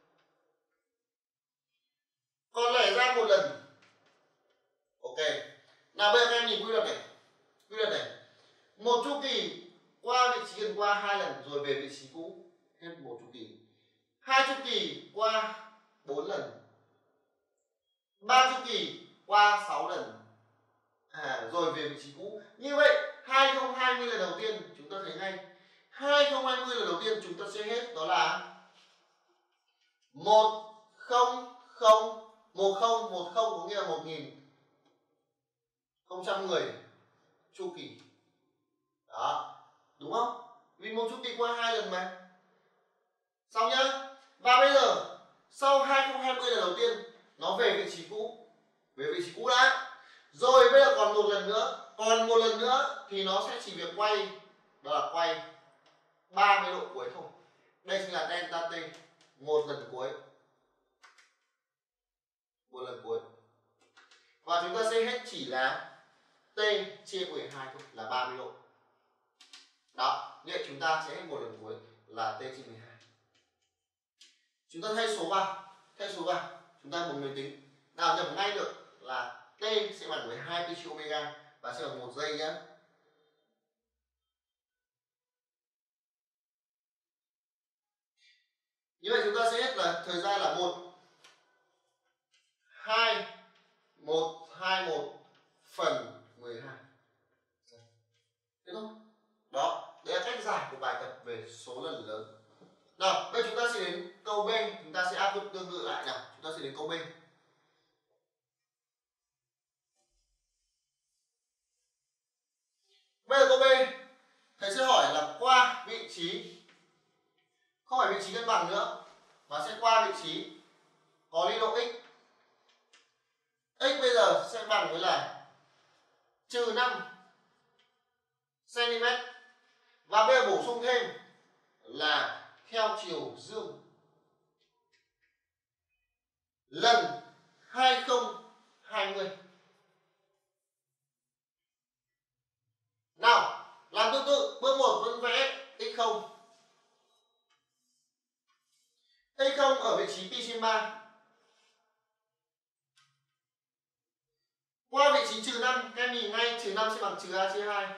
Speaker 1: Còn lẻ ra một lần. Ok. Nào bây giờ các em nhìn quy luật này. Quy luật này. Một chu kỳ qua vị trí gần qua 2 lần rồi về vị trí cũ, hết một chu kỳ. 2 chu kỳ qua 4 lần. 3 chu kỳ qua 6 lần. Rồi về vị trí cũ. Như vậy 2020 lần đầu tiên chúng ta thấy ngay. 2020 lần đầu tiên chúng ta sẽ hết đó là 1010 có nghĩa là 1010 chu kỳ. Đó, đúng không? Vì một chu kỳ qua 2 lần mà. Xong nhá. Và bây giờ sau 2020 lần đầu tiên nó về vị trí cũ. Về vị trí cũ đã. Rồi bây giờ còn một lần nữa. Còn một lần nữa thì nó sẽ chỉ việc quay, đó là quay 30 độ cuối thôi. đây chính là delta t, một lần cuối. Một lần cuối. Và chúng ta sẽ hết chỉ là t chia 12 thôi, là 30 độ. Đó, như vậy chúng ta sẽ hết một lần cuối là t chia 12. Chúng ta thay số vào, chúng ta một người tính. Nào nhập ngay được là t sẽ bằng với 2 pi chia omega và sẽ bằng 1 giây nhé. Như vậy chúng ta sẽ hết là thời gian là 1 phần 12. Thế thôi. Đó, đấy là cách giải của bài tập về số lần lớn. Nào, bây giờ chúng ta sẽ đến câu B, chúng ta sẽ áp dụng tương tự lại nào. Chúng ta sẽ đến câu B. Bây giờ câu B, thầy sẽ hỏi là qua vị trí, không phải vị trí cân bằng nữa, mà sẽ qua vị trí có ly độ x. X bây giờ sẽ bằng với là trừ 5 cm. Và bây giờ bổ sung thêm là theo chiều dương lần 2020. Nào, làm tương tự, bước 1 vẫn vẽ x0. x0 ở vị trí pi trên 3. Qua vị trí trừ 5, các em nhìn ngay trừ 5 sẽ bằng trừ a chia 2.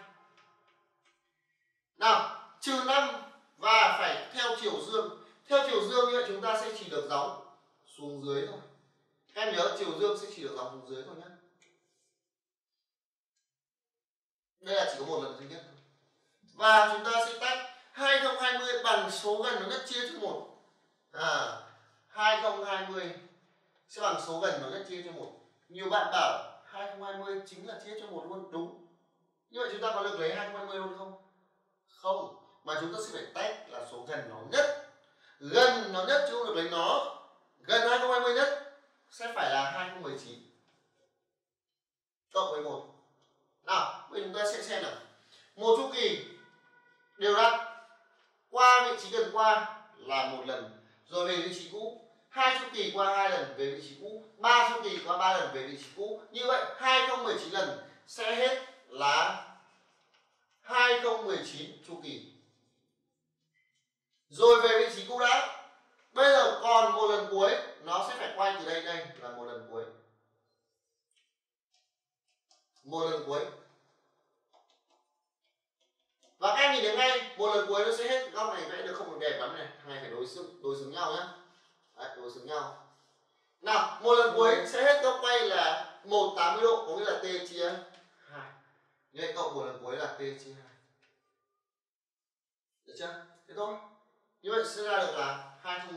Speaker 1: Nào, trừ 5 và phải theo chiều dương. Theo chiều dương như vậy chúng ta sẽ chỉ được dóng xuống dưới thôi. Các em nhớ chiều dương sẽ chỉ được dóng xuống dưới thôi nhé. Đây là chỉ có một lần duy nhất thôi. Và chúng ta sẽ tách 2020 bằng số gần nó nhất chia cho 1. 2020 sẽ bằng số gần nó nhất chia cho 1. Nhiều bạn bảo 2020 chính là chia cho 1 luôn, đúng. Như vậy chúng ta có được lấy 2020 luôn không? Không, mà chúng ta sẽ phải tách là số gần nó nhất. Gần nó nhất chứ không được lấy nó. Gần 2020 nhất sẽ phải là 2019 cộng với 1. Nào, bây giờ chúng ta sẽ xem nào. Một chu kỳ đều đặn qua vị trí gần qua là một lần rồi về vị trí cũ. 2 chu kỳ qua 2 lần về vị trí cũ. 3 chu kỳ qua 3 lần về vị trí cũ. Như vậy 2019 lần sẽ hết là 2019 chu kỳ. Rồi về vị trí cũ đã. Bây giờ còn một lần cuối, nó sẽ phải quay từ đây đây là một lần cuối. Một lần cuối. Và các em nhìn thấy ngay, một lần cuối nó sẽ hết. Góc này vẽ được không được đẹp lắm này, thằng này phải đối xứng nhau nhá. Đấy, đối xứng nhau. Nào, một lần cuối sẽ hết góc quay là 180 độ, có nghĩa là t chia 2. Như vậy cộng một lần cuối là t chia 2. Được chưa? Thế thôi. Như vậy sẽ ra được là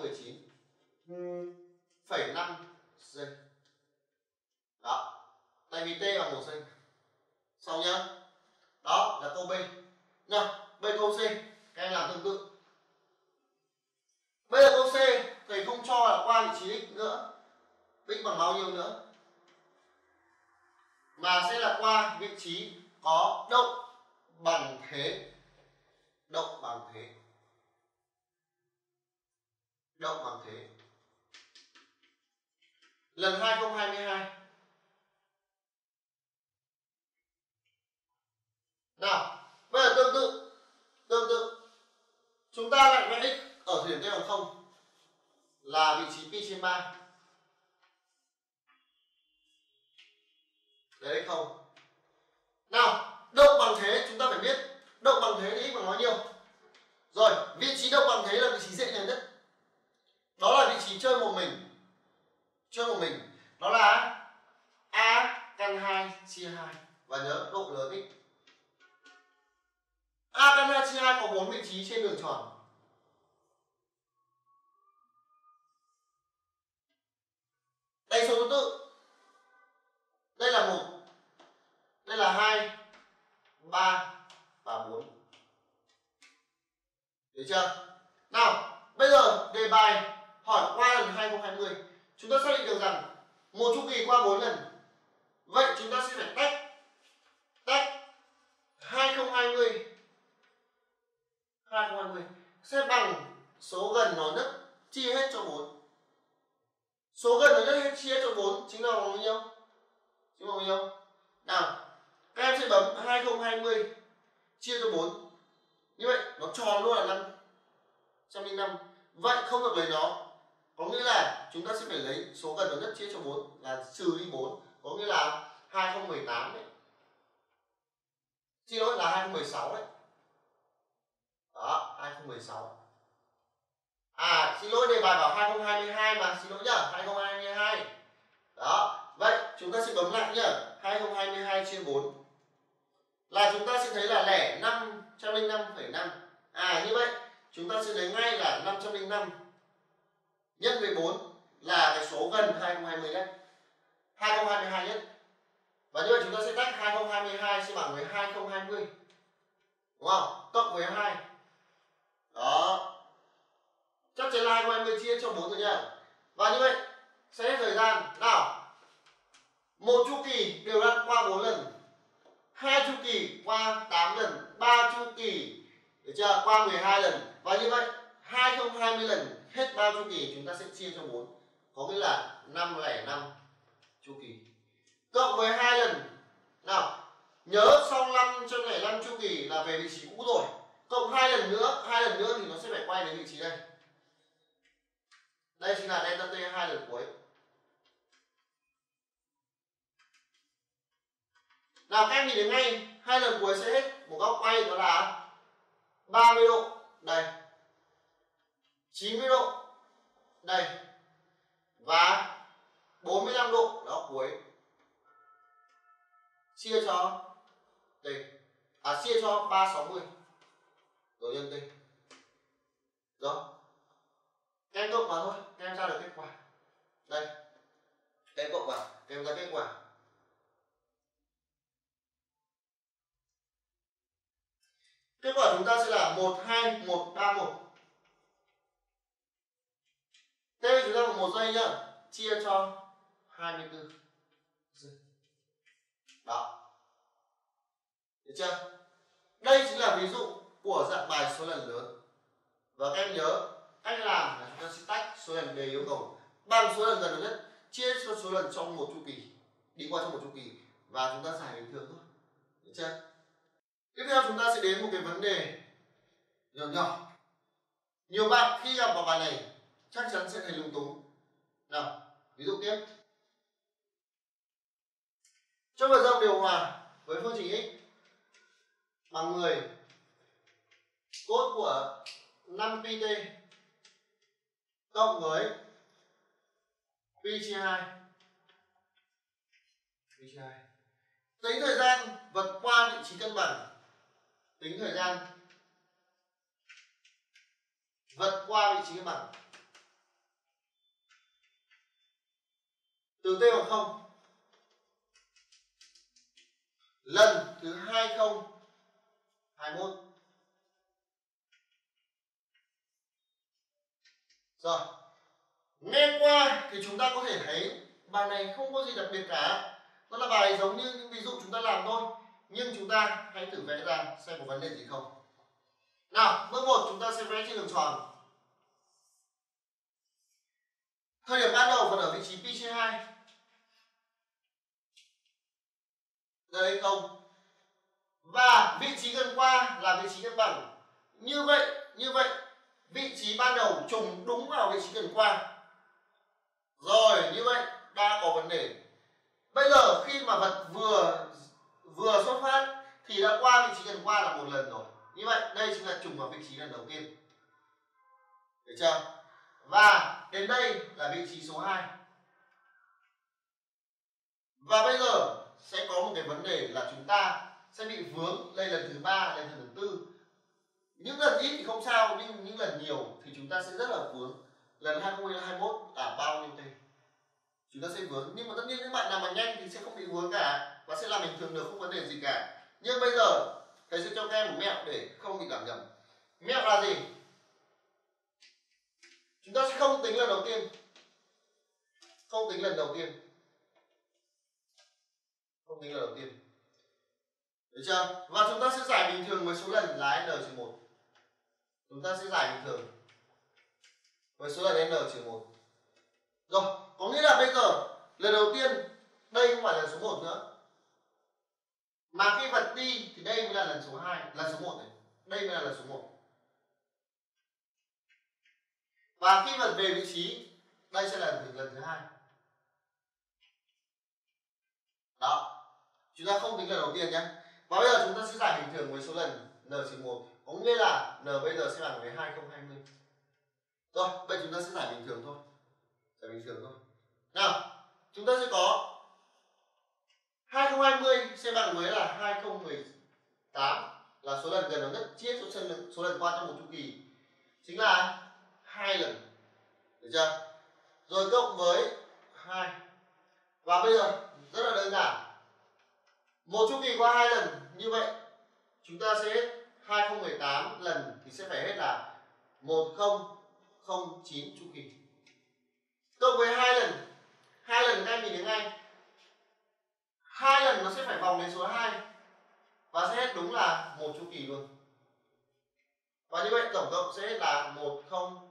Speaker 1: 219,5 giây. Đó. Tại vì t bằng 1 giây. Xong nhá. Đó là câu B. Nào, bây câu C, các em làm tương tự. Bây giờ câu C, thầy không cho là qua vị trí x nữa. X bằng bao nhiêu nữa? Mà sẽ là qua vị trí có động bằng thế. Động bằng thế. Động bằng thế. Lần 2022. Nào, bây giờ tương tự chúng ta lại vẽ x ở thời điểm t bằng 0 là vị trí pi trên 3. Đấy không. Nào, động bằng thế chúng ta phải biết động bằng thế thì x bằng bao nhiêu. Rồi, vị trí động bằng thế là vị trí dễ nhớ nhất. Đó là vị trí chơi một mình. Chơi một mình. Đó là a căn 2 chia 2. Và nhớ độ lớn x. A căn 2 chia 2 có 4 vị trí trên đường tròn. Đánh số thứ tự. Đây là 1. Đây là 2, 3 và 4. Được chưa? Nào, bây giờ đề bài hỏi qua lần 2020. Chúng ta xác định được rằng một chu kỳ qua 4 lần. Vậy chúng ta sẽ phải tách 2020 sẽ bằng số gần nó nhất chia hết cho 4. Số gần nó nhất chia hết cho 4 chính là bao nhiêu? Chính là bao nhiêu? Nào, các em sẽ bấm 2020 chia cho 4. Như vậy nó tròn luôn là 505. Vậy không được lấy nó. Có nghĩa là chúng ta sẽ phải lấy số gần nó nhất chia cho 4 là trừ đi 4. Có nghĩa là 2018 đấy. Xin lỗi là 2016 đấy. Đó, 2016. Xin lỗi đề bài bảo 2022 mà, xin lỗi nhá, 2022. Đó, vậy chúng ta sẽ bấm lại nhá, 2022 chia 4. Là chúng ta sẽ thấy là lẻ 505,5. Như vậy chúng ta sẽ lấy ngay là 505 nhân với 4 là cái số gần 2020 nhất, 2022 nhất. Và như vậy chúng ta sẽ tách 2022 sẽ bằng với 2020. Đúng không? Cộng với 2. Đó. Chắc chắn là 2020 chia cho 4 rồi nhá. Và như vậy sẽ hết thời gian. Nào. Một chu kỳ đều đặn qua 4 lần. 2 chu kỳ qua 8 lần, 3 chu kỳ được chưa? Qua 12 lần. Và như vậy 2020 lần hết bao chu kỳ chúng ta sẽ chia cho 4. Có nghĩa là 505 chu kỳ. Cộng với 2 lần. Nào, nhớ sau 505 chu kỳ là về vị trí cũ rồi. Cộng 2 lần nữa thì nó sẽ phải quay đến vị trí đây. Đây chính là delta t 2 lần cuối. Nào các em nhìn thấy ngay 2 lần cuối sẽ hết một góc quay đó là 30 độ đây, 90 độ đây và 45 độ đó cuối. Chia cho t, chia cho 360 rồi nhân t. Rồi. Các em cộng vào thôi, các em ra được kết quả. Đây. Các em cộng vào, các em ra kết quả. Kết quả chúng ta sẽ là 12131. Thế chúng ta có 1 giây nhá, chia cho 24 giây. Đó. Được chưa? Đây chính là ví dụ của dạng bài số lần lớn. Và các em nhớ cách làm là chúng ta sẽ tách số lần đề yêu cầu bằng số lần gần nhất chia cho số lần trong một chu kỳ, đi qua trong một chu kỳ, và chúng ta giải bình thường thôi. Được chưa? Tiếp theo chúng ta sẽ đến một cái vấn đề nhỏ nhỏ. Nhiều bạn khi gặp vào bài này chắc chắn sẽ thấy lung túng. Nào, ví dụ tiếp. Cho vào dòng điều hòa với phương trình x bằng 10 cos của 5 pi t cộng với pi chia 2. Tính thời gian vượt qua vị trí cân bằng. Tính thời gian vượt qua vị trí cân bằng từ t bằng 0 lần thứ 2021. Rồi, nghe qua thì chúng ta có thể thấy bài này không có gì đặc biệt cả. Nó là bài giống như những ví dụ chúng ta làm thôi. Nhưng chúng ta hãy thử vẽ ra xem có vấn đề gì không. Nào, bước 1 chúng ta sẽ vẽ trên đường tròn. Thời điểm ban đầu vẫn ở vị trí pi chia 2. Đây không. Và vị trí gần qua là vị trí cân bằng. Như vậy vị trí ban đầu trùng đúng vào vị trí gần qua. Rồi, như vậy đã có vấn đề. Bây giờ khi mà vật vừa xuất phát thì đã qua vị trí gần qua là một lần rồi. Như vậy đây chính là trùng vào vị trí lần đầu tiên. Được chưa? Và đến đây là vị trí số 2. Và bây giờ sẽ có một cái vấn đề là chúng ta sẽ bị vướng lên lần thứ 3, lên lần thứ 4. Những lần ít thì không sao, nhưng những lần nhiều thì chúng ta sẽ rất là vướng. Lần 2021 là bao nhiêu t? Chúng ta sẽ vướng, nhưng mà tất nhiên những bạn nào mà nhanh thì sẽ không bị vướng cả và sẽ làm bình thường được, không vấn đề gì cả. Nhưng bây giờ thầy sẽ cho các em một mẹo để không bị làm nhầm. Mẹo là gì? Chúng ta sẽ không tính lần đầu tiên. Không tính lần đầu tiên. Được chưa? Và chúng ta sẽ giải bình thường với số lần là n-1. Chúng ta sẽ giải bình thường. với số lần n trừ 1. Rồi, có nghĩa là bây giờ lần đầu tiên đây không phải là số 1 nữa. Mà khi vật đi thì đây mới là lần số 2, là số 1 này. Đây mới là lần số 1. Và khi vật về vị trí, đây sẽ là lần thứ 2. Đó. Chúng ta không tính lần đầu tiên nhé. Và bây giờ chúng ta sẽ giải bình thường với số lần n trừ 1. Có nghĩa là n bây giờ sẽ bằng với 2020. Rồi, bây giờ chúng ta sẽ giải bình thường thôi. Giải bình thường thôi. Nào, chúng ta sẽ có 2020 sẽ bằng với là 2018 là số lần gần nó nhất chia số lần qua trong một chu kỳ. Chính là 2 lần. Được chưa? Rồi cộng với 2. Và bây giờ rất là đơn giản. Một chu kỳ qua 2 lần như vậy chúng ta sẽ hết 2018 lần thì sẽ phải hết là 1009 chu kỳ. Cộng với 2 lần. 2 lần các em nhìn thấy ngay. 2 lần nó sẽ phải vòng đến số 2 và sẽ hết đúng là một chu kỳ luôn. Và như vậy tổng cộng sẽ hết là 10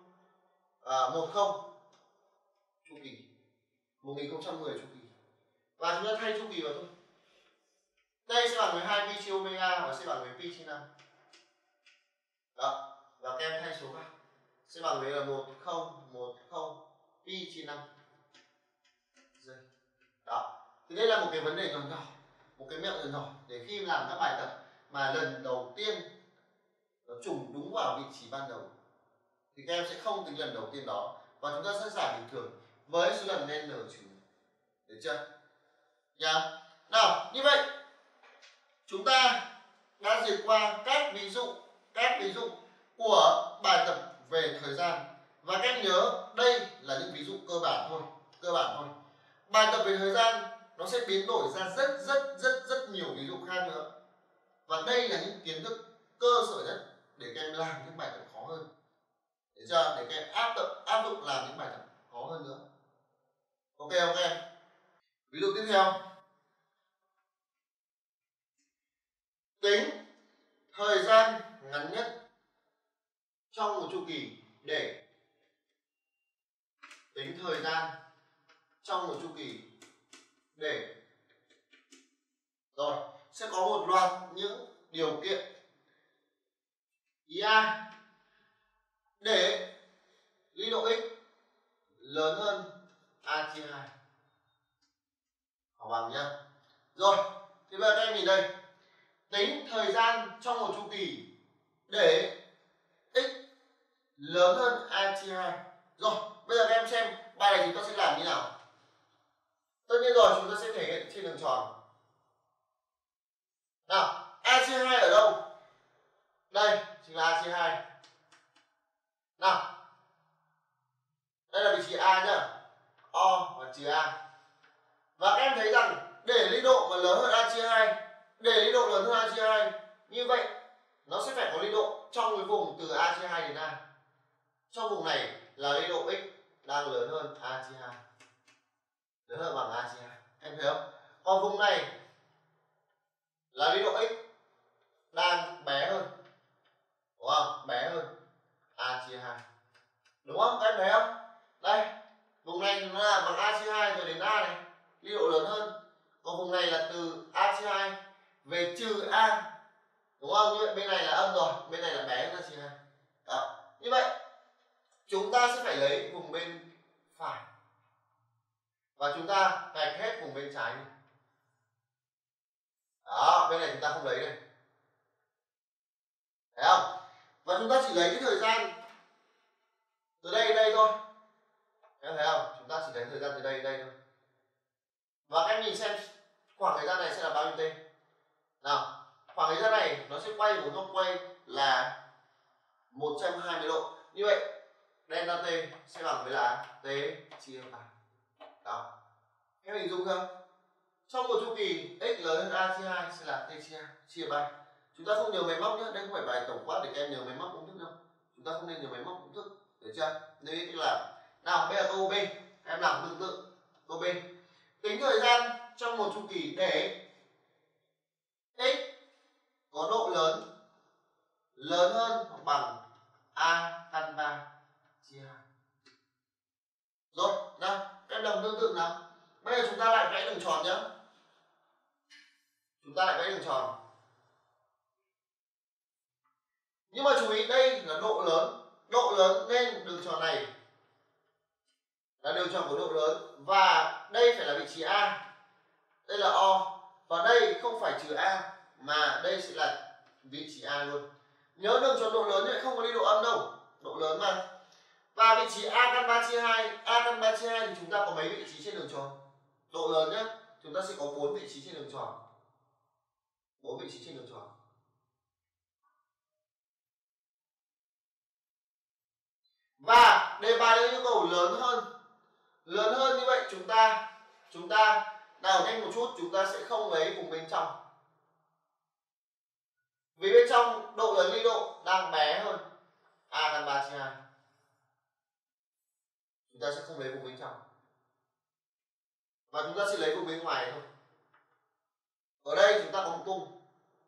Speaker 1: chu kỳ. 1010 chu kỳ. Và chúng ta thay chu kỳ vào thôi. Đây sẽ bằng với 2 pi chia omega và sẽ bằng với pi chia 5. Đó, và các em thay số vào. Sẽ bằng với là 1010 pi chia 5 giây. Đó. Thì đây là một cái vấn đề nhỏ nhỏ, một cái mẹo nhỏ nhỏ để khi làm các bài tập mà lần đầu tiên nó trùng đúng vào vị trí ban đầu thì các em sẽ không tính lần đầu tiên đó và chúng ta sẽ giải bình thường với số lần n trừ. Được chưa? Nhá. Nào, như vậy chúng ta đã duyệt qua các ví dụ của bài tập về thời gian và các em nhớ đây là những ví dụ cơ bản thôi. Bài tập về thời gian nó sẽ biến đổi ra rất nhiều ví dụ khác nữa. Và đây là những kiến thức cơ sở nhất để các em làm những bài tập khó hơn. Để cho để các em áp dụng làm những bài tập khó hơn nữa. Ok. Ví dụ tiếp theo. Tính thời gian ngắn nhất trong một chu kỳ để rồi sẽ có một loạt những điều kiện ý A để lý độ x lớn hơn a chia 2. Học bằng nhá. Rồi, thì bây giờ các em nhìn đây. Tính thời gian trong một chu kỳ để x lớn hơn a chia 2. Rồi, bây giờ các em xem bài này chúng ta sẽ làm như nào. Tất nhiên rồi, chúng ta sẽ thể hiện trên đường tròn. Nào, a chia 2 ở đâu? Đây chính là a chia 2. Nào, đây là vị trí a nhá. O và trừ a. Và các em thấy rằng để lý độ mà lớn hơn a chia 2, như vậy nó sẽ phải có lý độ trong cái vùng từ a chia 2 đến a. Trong vùng này là lý độ x đang lớn hơn a chia 2, lớn hơn bằng a chia 2. Em thấy không? Còn vùng này là lý độ x đang bé hơn, đúng không? Bé hơn a chia 2, đúng không? Các em thấy không? Đây, vùng này nó là bằng a chia 2 rồi đến a này, lý độ lớn hơn. Còn vùng này là từ a chia 2 về trừ a, đúng không? Như vậy bên này là âm rồi, bên này là bé hơn a chia 2. Đó. Như vậy chúng ta sẽ phải lấy vùng bên phải và chúng ta gạch hết vùng bên trái này. Đó, bên này chúng ta không lấy này. Thấy không? Và chúng ta chỉ lấy cái thời gian từ đây đến đây thôi. Em thấy không? Chúng ta chỉ lấy thời gian từ đây đến đây thôi. Và các em nhìn xem khoảng thời gian này sẽ là bao nhiêu t. Nào, khoảng thời gian này nó sẽ quay một góc quay là 120 độ. Như vậy delta t sẽ bằng với là t chia 3. Đó. Em hình dung không? Trong một chu kỳ x lớn hơn a chia 2 sẽ là t chia 3. Chúng ta không nhớ máy móc nhé, đây không phải bài tổng quát để các em nhớ máy móc công thức đâu. Chúng ta không nên nhớ máy móc công thức, được chưa? Nếu biết cách làm. Nào, bây giờ câu B, em làm tương tự. Câu B. Tính thời gian trong một chu kỳ để x có độ lớn hơn hoặc bằng a căn 3 chia 2. lại vẽ đường tròn. Nhưng mà chú ý đây là độ lớn nên đường tròn này là đường tròn có độ lớn, và đây phải là vị trí A, đây là O, và đây không phải trừ A mà đây sẽ là vị trí A luôn. Nhớ đường tròn độ lớn thì không có đi độ âm đâu, độ lớn mà. Và vị trí A căn 3 chia 2, A căn 3 chia 2 thì chúng ta có mấy vị trí trên đường tròn? Độ lớn nhé, chúng ta sẽ có 4 vị trí trên đường tròn. 4 vị trí trên đường tròn. Và đề bài là yêu cầu lớn hơn như vậy chúng ta nào nhanh một chút, chúng ta sẽ không lấy vùng bên trong, vì bên trong độ lớn ly độ đang bé hơn A căn 3 chia 2, chúng ta sẽ không lấy vùng bên trong và chúng ta sẽ lấy vùng bên ngoài thôi. Ở đây chúng ta có một cung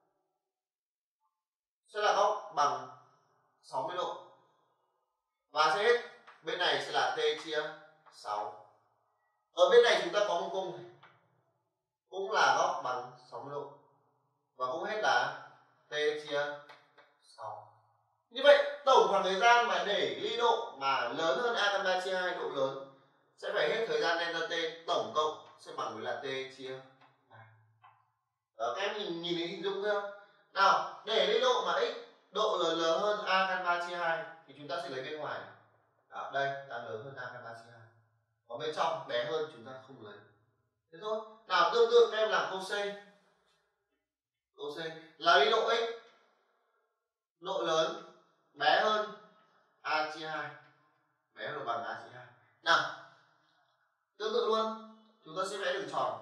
Speaker 1: sẽ là góc bằng 60 độ và sẽ hết bên này sẽ là t chia 6. Ở bên này chúng ta có một cung cũng là góc bằng 60 độ và cũng hết là t chia 6. Như vậy tổng khoảng thời gian mà để ly độ mà lớn hơn A căn 3 chia 2 độ lớn sẽ phải hết thời gian delta t tổng cộng sẽ bằng với là t chia 3. Đó, các em nhìn thấy hình dung chưa? Nào, để ly độ mà x độ lớn hơn A căn 3 chia 2 thì chúng ta sẽ lấy bên ngoài. Đó, đây đang lớn hơn A căn 3 chia 2. Còn bên trong bé hơn chúng ta không lấy. Thế thôi. Nào, tương tự các em làm câu C. Câu C là ly độ x độ lớn bé hơn A chia 2, bé hơn bằng A chia 2. Nào, tương tự luôn, chúng ta sẽ vẽ đường tròn.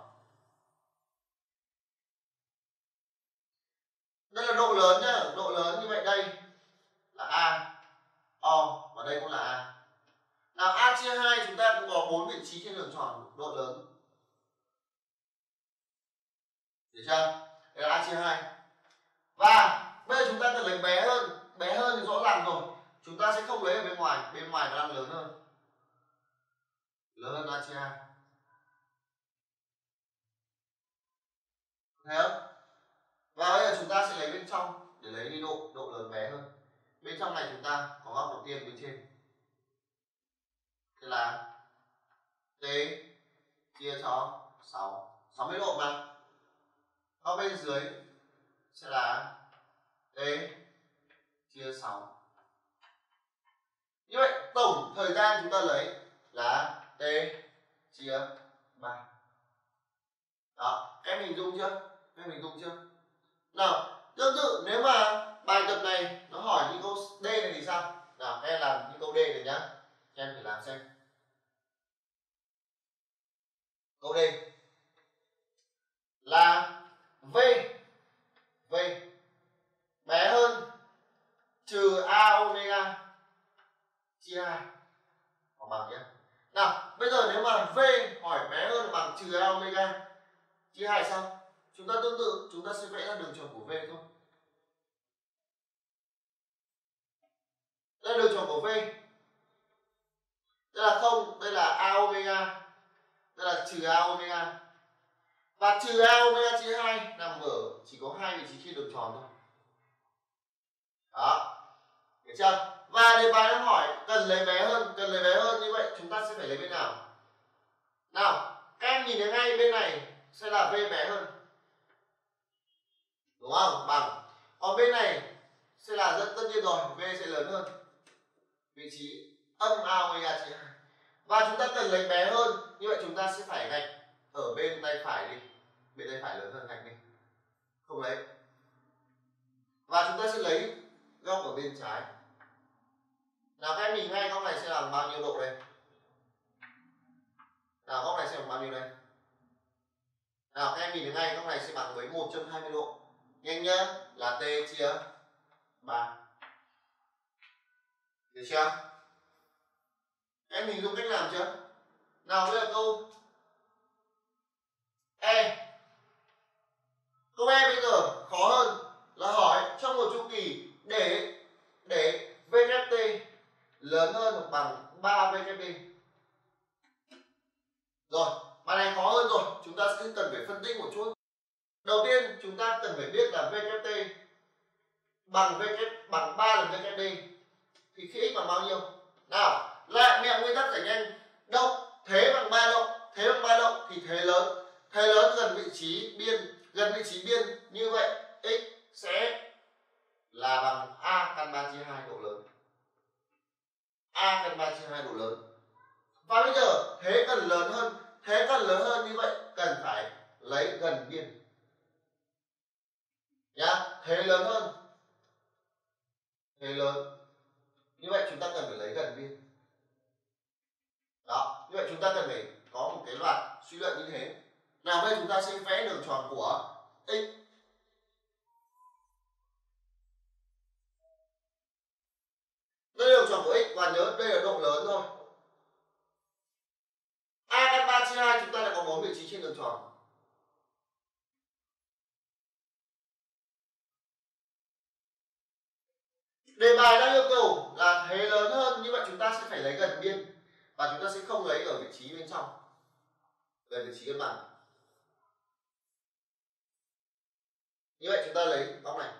Speaker 1: Đây là độ lớn nhá, độ lớn như vậy đây là A, O và đây cũng là A. Nào, A chia 2 chúng ta cũng có 4 vị trí trên đường tròn độ lớn. Được chưa? Đây là A chia 2. Và bây giờ chúng ta cần lấy bé hơn thì rõ ràng rồi. Chúng ta sẽ không lấy ở bên ngoài nó đang lớn hơn A chia 2. Thấy không? Và bây giờ chúng ta sẽ lấy bên trong để lấy đi độ lớn bé hơn. Bên trong này chúng ta có góc đầu tiên bên trên. Thế là t chia cho 6, 60 độ mà. Góc bên dưới sẽ là t chia 6. Như vậy tổng thời gian chúng ta lấy là t chia 3. Đó, em hình dung chưa? Nào, tương tự nếu mà bài tập này nó hỏi như câu D này thì sao? Nào, em làm như câu D này nhá. Em thử làm xem. Câu D là V bé hơn trừ A omega chia 2 hoặc bằng nhé. Nào, bây giờ nếu mà V hỏi bé hơn bằng trừ A omega chia 2 sao? Chúng ta tương tự, chúng ta sẽ vẽ ra đường tròn của V thôi. Đây là đường tròn của V. Đây là 0, đây là A omega, đây là trừ A omega. Và trừ A omega chia 2 nằm ở chỉ có 2 vị trí trên đường tròn thôi. Đó. Được chưa? Và đề bài đang hỏi cần lấy bé hơn như vậy chúng ta sẽ phải lấy bên nào? Nào, các em nhìn thấy ngay bên này sẽ là V bé hơn. Đúng không? Bằng. Còn bên này sẽ là rất tất nhiên rồi, V sẽ lớn hơn. Vị trí âm A omega chia 2. Và chúng ta cần lấy bé hơn, như vậy chúng ta sẽ phải gạch ở bên tay phải đi. Bên tay phải lớn hơn gạch đi. Không lấy. Và chúng ta sẽ lấy góc ở bên trái. Nào, các em nhìn ngay góc này sẽ là bao nhiêu độ đây? Nào, góc này sẽ bằng bao nhiêu đây? Nào, các em nhìn thấy ngay góc này sẽ bằng với 120 độ. Nhanh nhá, là t chia 3. Được chưa? Em hình dung cách làm chưa? Nào, bây giờ câu E. Câu E bây giờ khó hơn là hỏi trong một chu kỳ để VKT lớn hơn hoặc bằng 3 VKT. Rồi, bài này khó hơn rồi, chúng ta sẽ cần phải phân tích một chút. Đầu tiên chúng ta ta cần phải biết là VKT bằng 3 lần VKD thì khi x bằng bao nhiêu? Nào, lại mẹo nguyên tắc giải nhanh. Động thế bằng 3 động, thế bằng 3 động thì thế lớn gần vị trí biên, như vậy x sẽ là bằng a căn 3 chia 2 độ lớn. A căn 3 chia 2 độ lớn. Và bây giờ thế cần lớn hơn như vậy cần phải lấy gần biên. Nhá, thế lớn hơn. Thế lớn. Như vậy chúng ta cần phải lấy gần biên. Đó, như vậy chúng ta cần phải có một cái loạt suy luận như thế. Nào bây giờ chúng ta sẽ vẽ đường tròn của x. Đây là đường tròn của x và nhớ đây là độ lớn thôi. A căn 3 chia 2 chúng ta đã có 4 vị trí trên đường tròn. Đề bài đang yêu cầu là thế lớn hơn, như vậy chúng ta sẽ phải lấy gần biên và chúng ta sẽ không lấy ở vị trí bên trong, gần vị trí cân bằng. Như vậy chúng ta lấy góc này.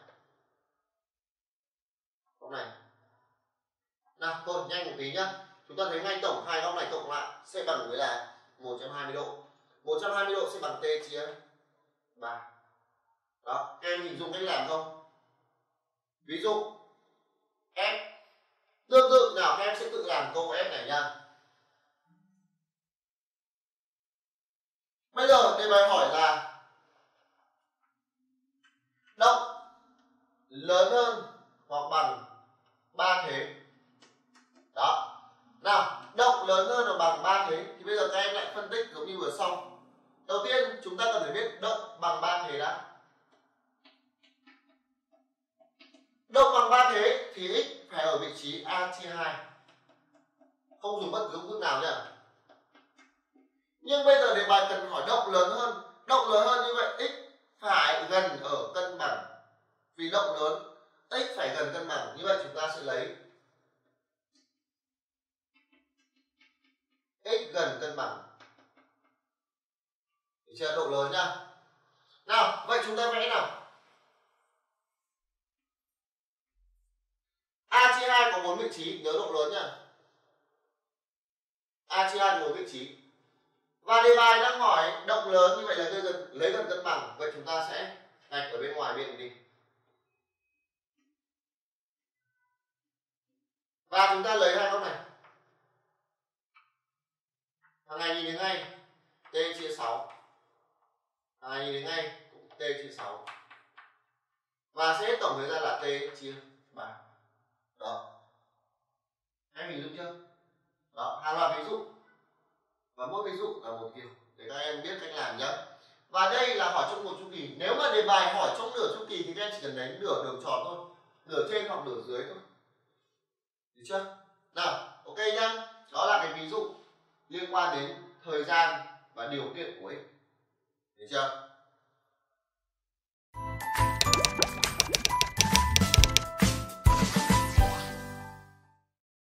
Speaker 1: Góc này. Nào, thôi nhanh một tí nhá. Chúng ta thấy ngay tổng hai góc này cộng lại sẽ bằng với là 120 độ. 120 độ sẽ bằng t chia 3. Đó, các em hình dung cách làm không? Ví dụ f tương tự nào các em sẽ tự làm câu f này nha. Bây giờ đề bài hỏi là động lớn hơn hoặc bằng 3 thế. Đó. Nào, động lớn hơn hoặc bằng 3 thế thì bây giờ các em lại phân tích giống như vừa xong. Đầu tiên chúng ta cần phải biết động bằng 3 thế đã. Động bằng 3 thế thì x phải ở vị trí a chia 2. Không dùng bất cứ công thức nào nhá. Nhưng bây giờ đề bài cần hỏi động lớn hơn. Động lớn hơn như vậy x phải gần ở cân bằng. Vì động lớn x phải gần cân bằng, như vậy chúng ta sẽ lấy x gần cân bằng. Được chưa? Độ lớn nhá. Nào, vậy chúng ta vẽ nào. A chia 2 có 4 vị trí, nhớ độ lớn nhá. A chia 2 có 4 vị trí. Và đề bài đang hỏi động lớn, như vậy là lấy gần cân bằng. Vậy chúng ta sẽ gạch ở bên ngoài biên đi. Và chúng ta lấy hai góc này. Thằng này nhìn thấy ngay t chia 6. Thằng này nhìn thấy ngay cũng t chia 6. Và sẽ tổng thời ra là t chia 3. Đó. Em hình dung chưa? Đó, hàng loạt ví dụ. Và mỗi ví dụ là một kiểu để các em biết cách làm nhé. Và đây là hỏi trong một chu kỳ. Nếu mà đề bài hỏi trong nửa chu kỳ thì các em chỉ cần lấy nửa đường tròn thôi, nửa trên hoặc nửa dưới thôi. Được chưa? Nào, ok nhá. Đó là cái ví dụ liên quan đến thời gian và điều kiện của x. Được chưa?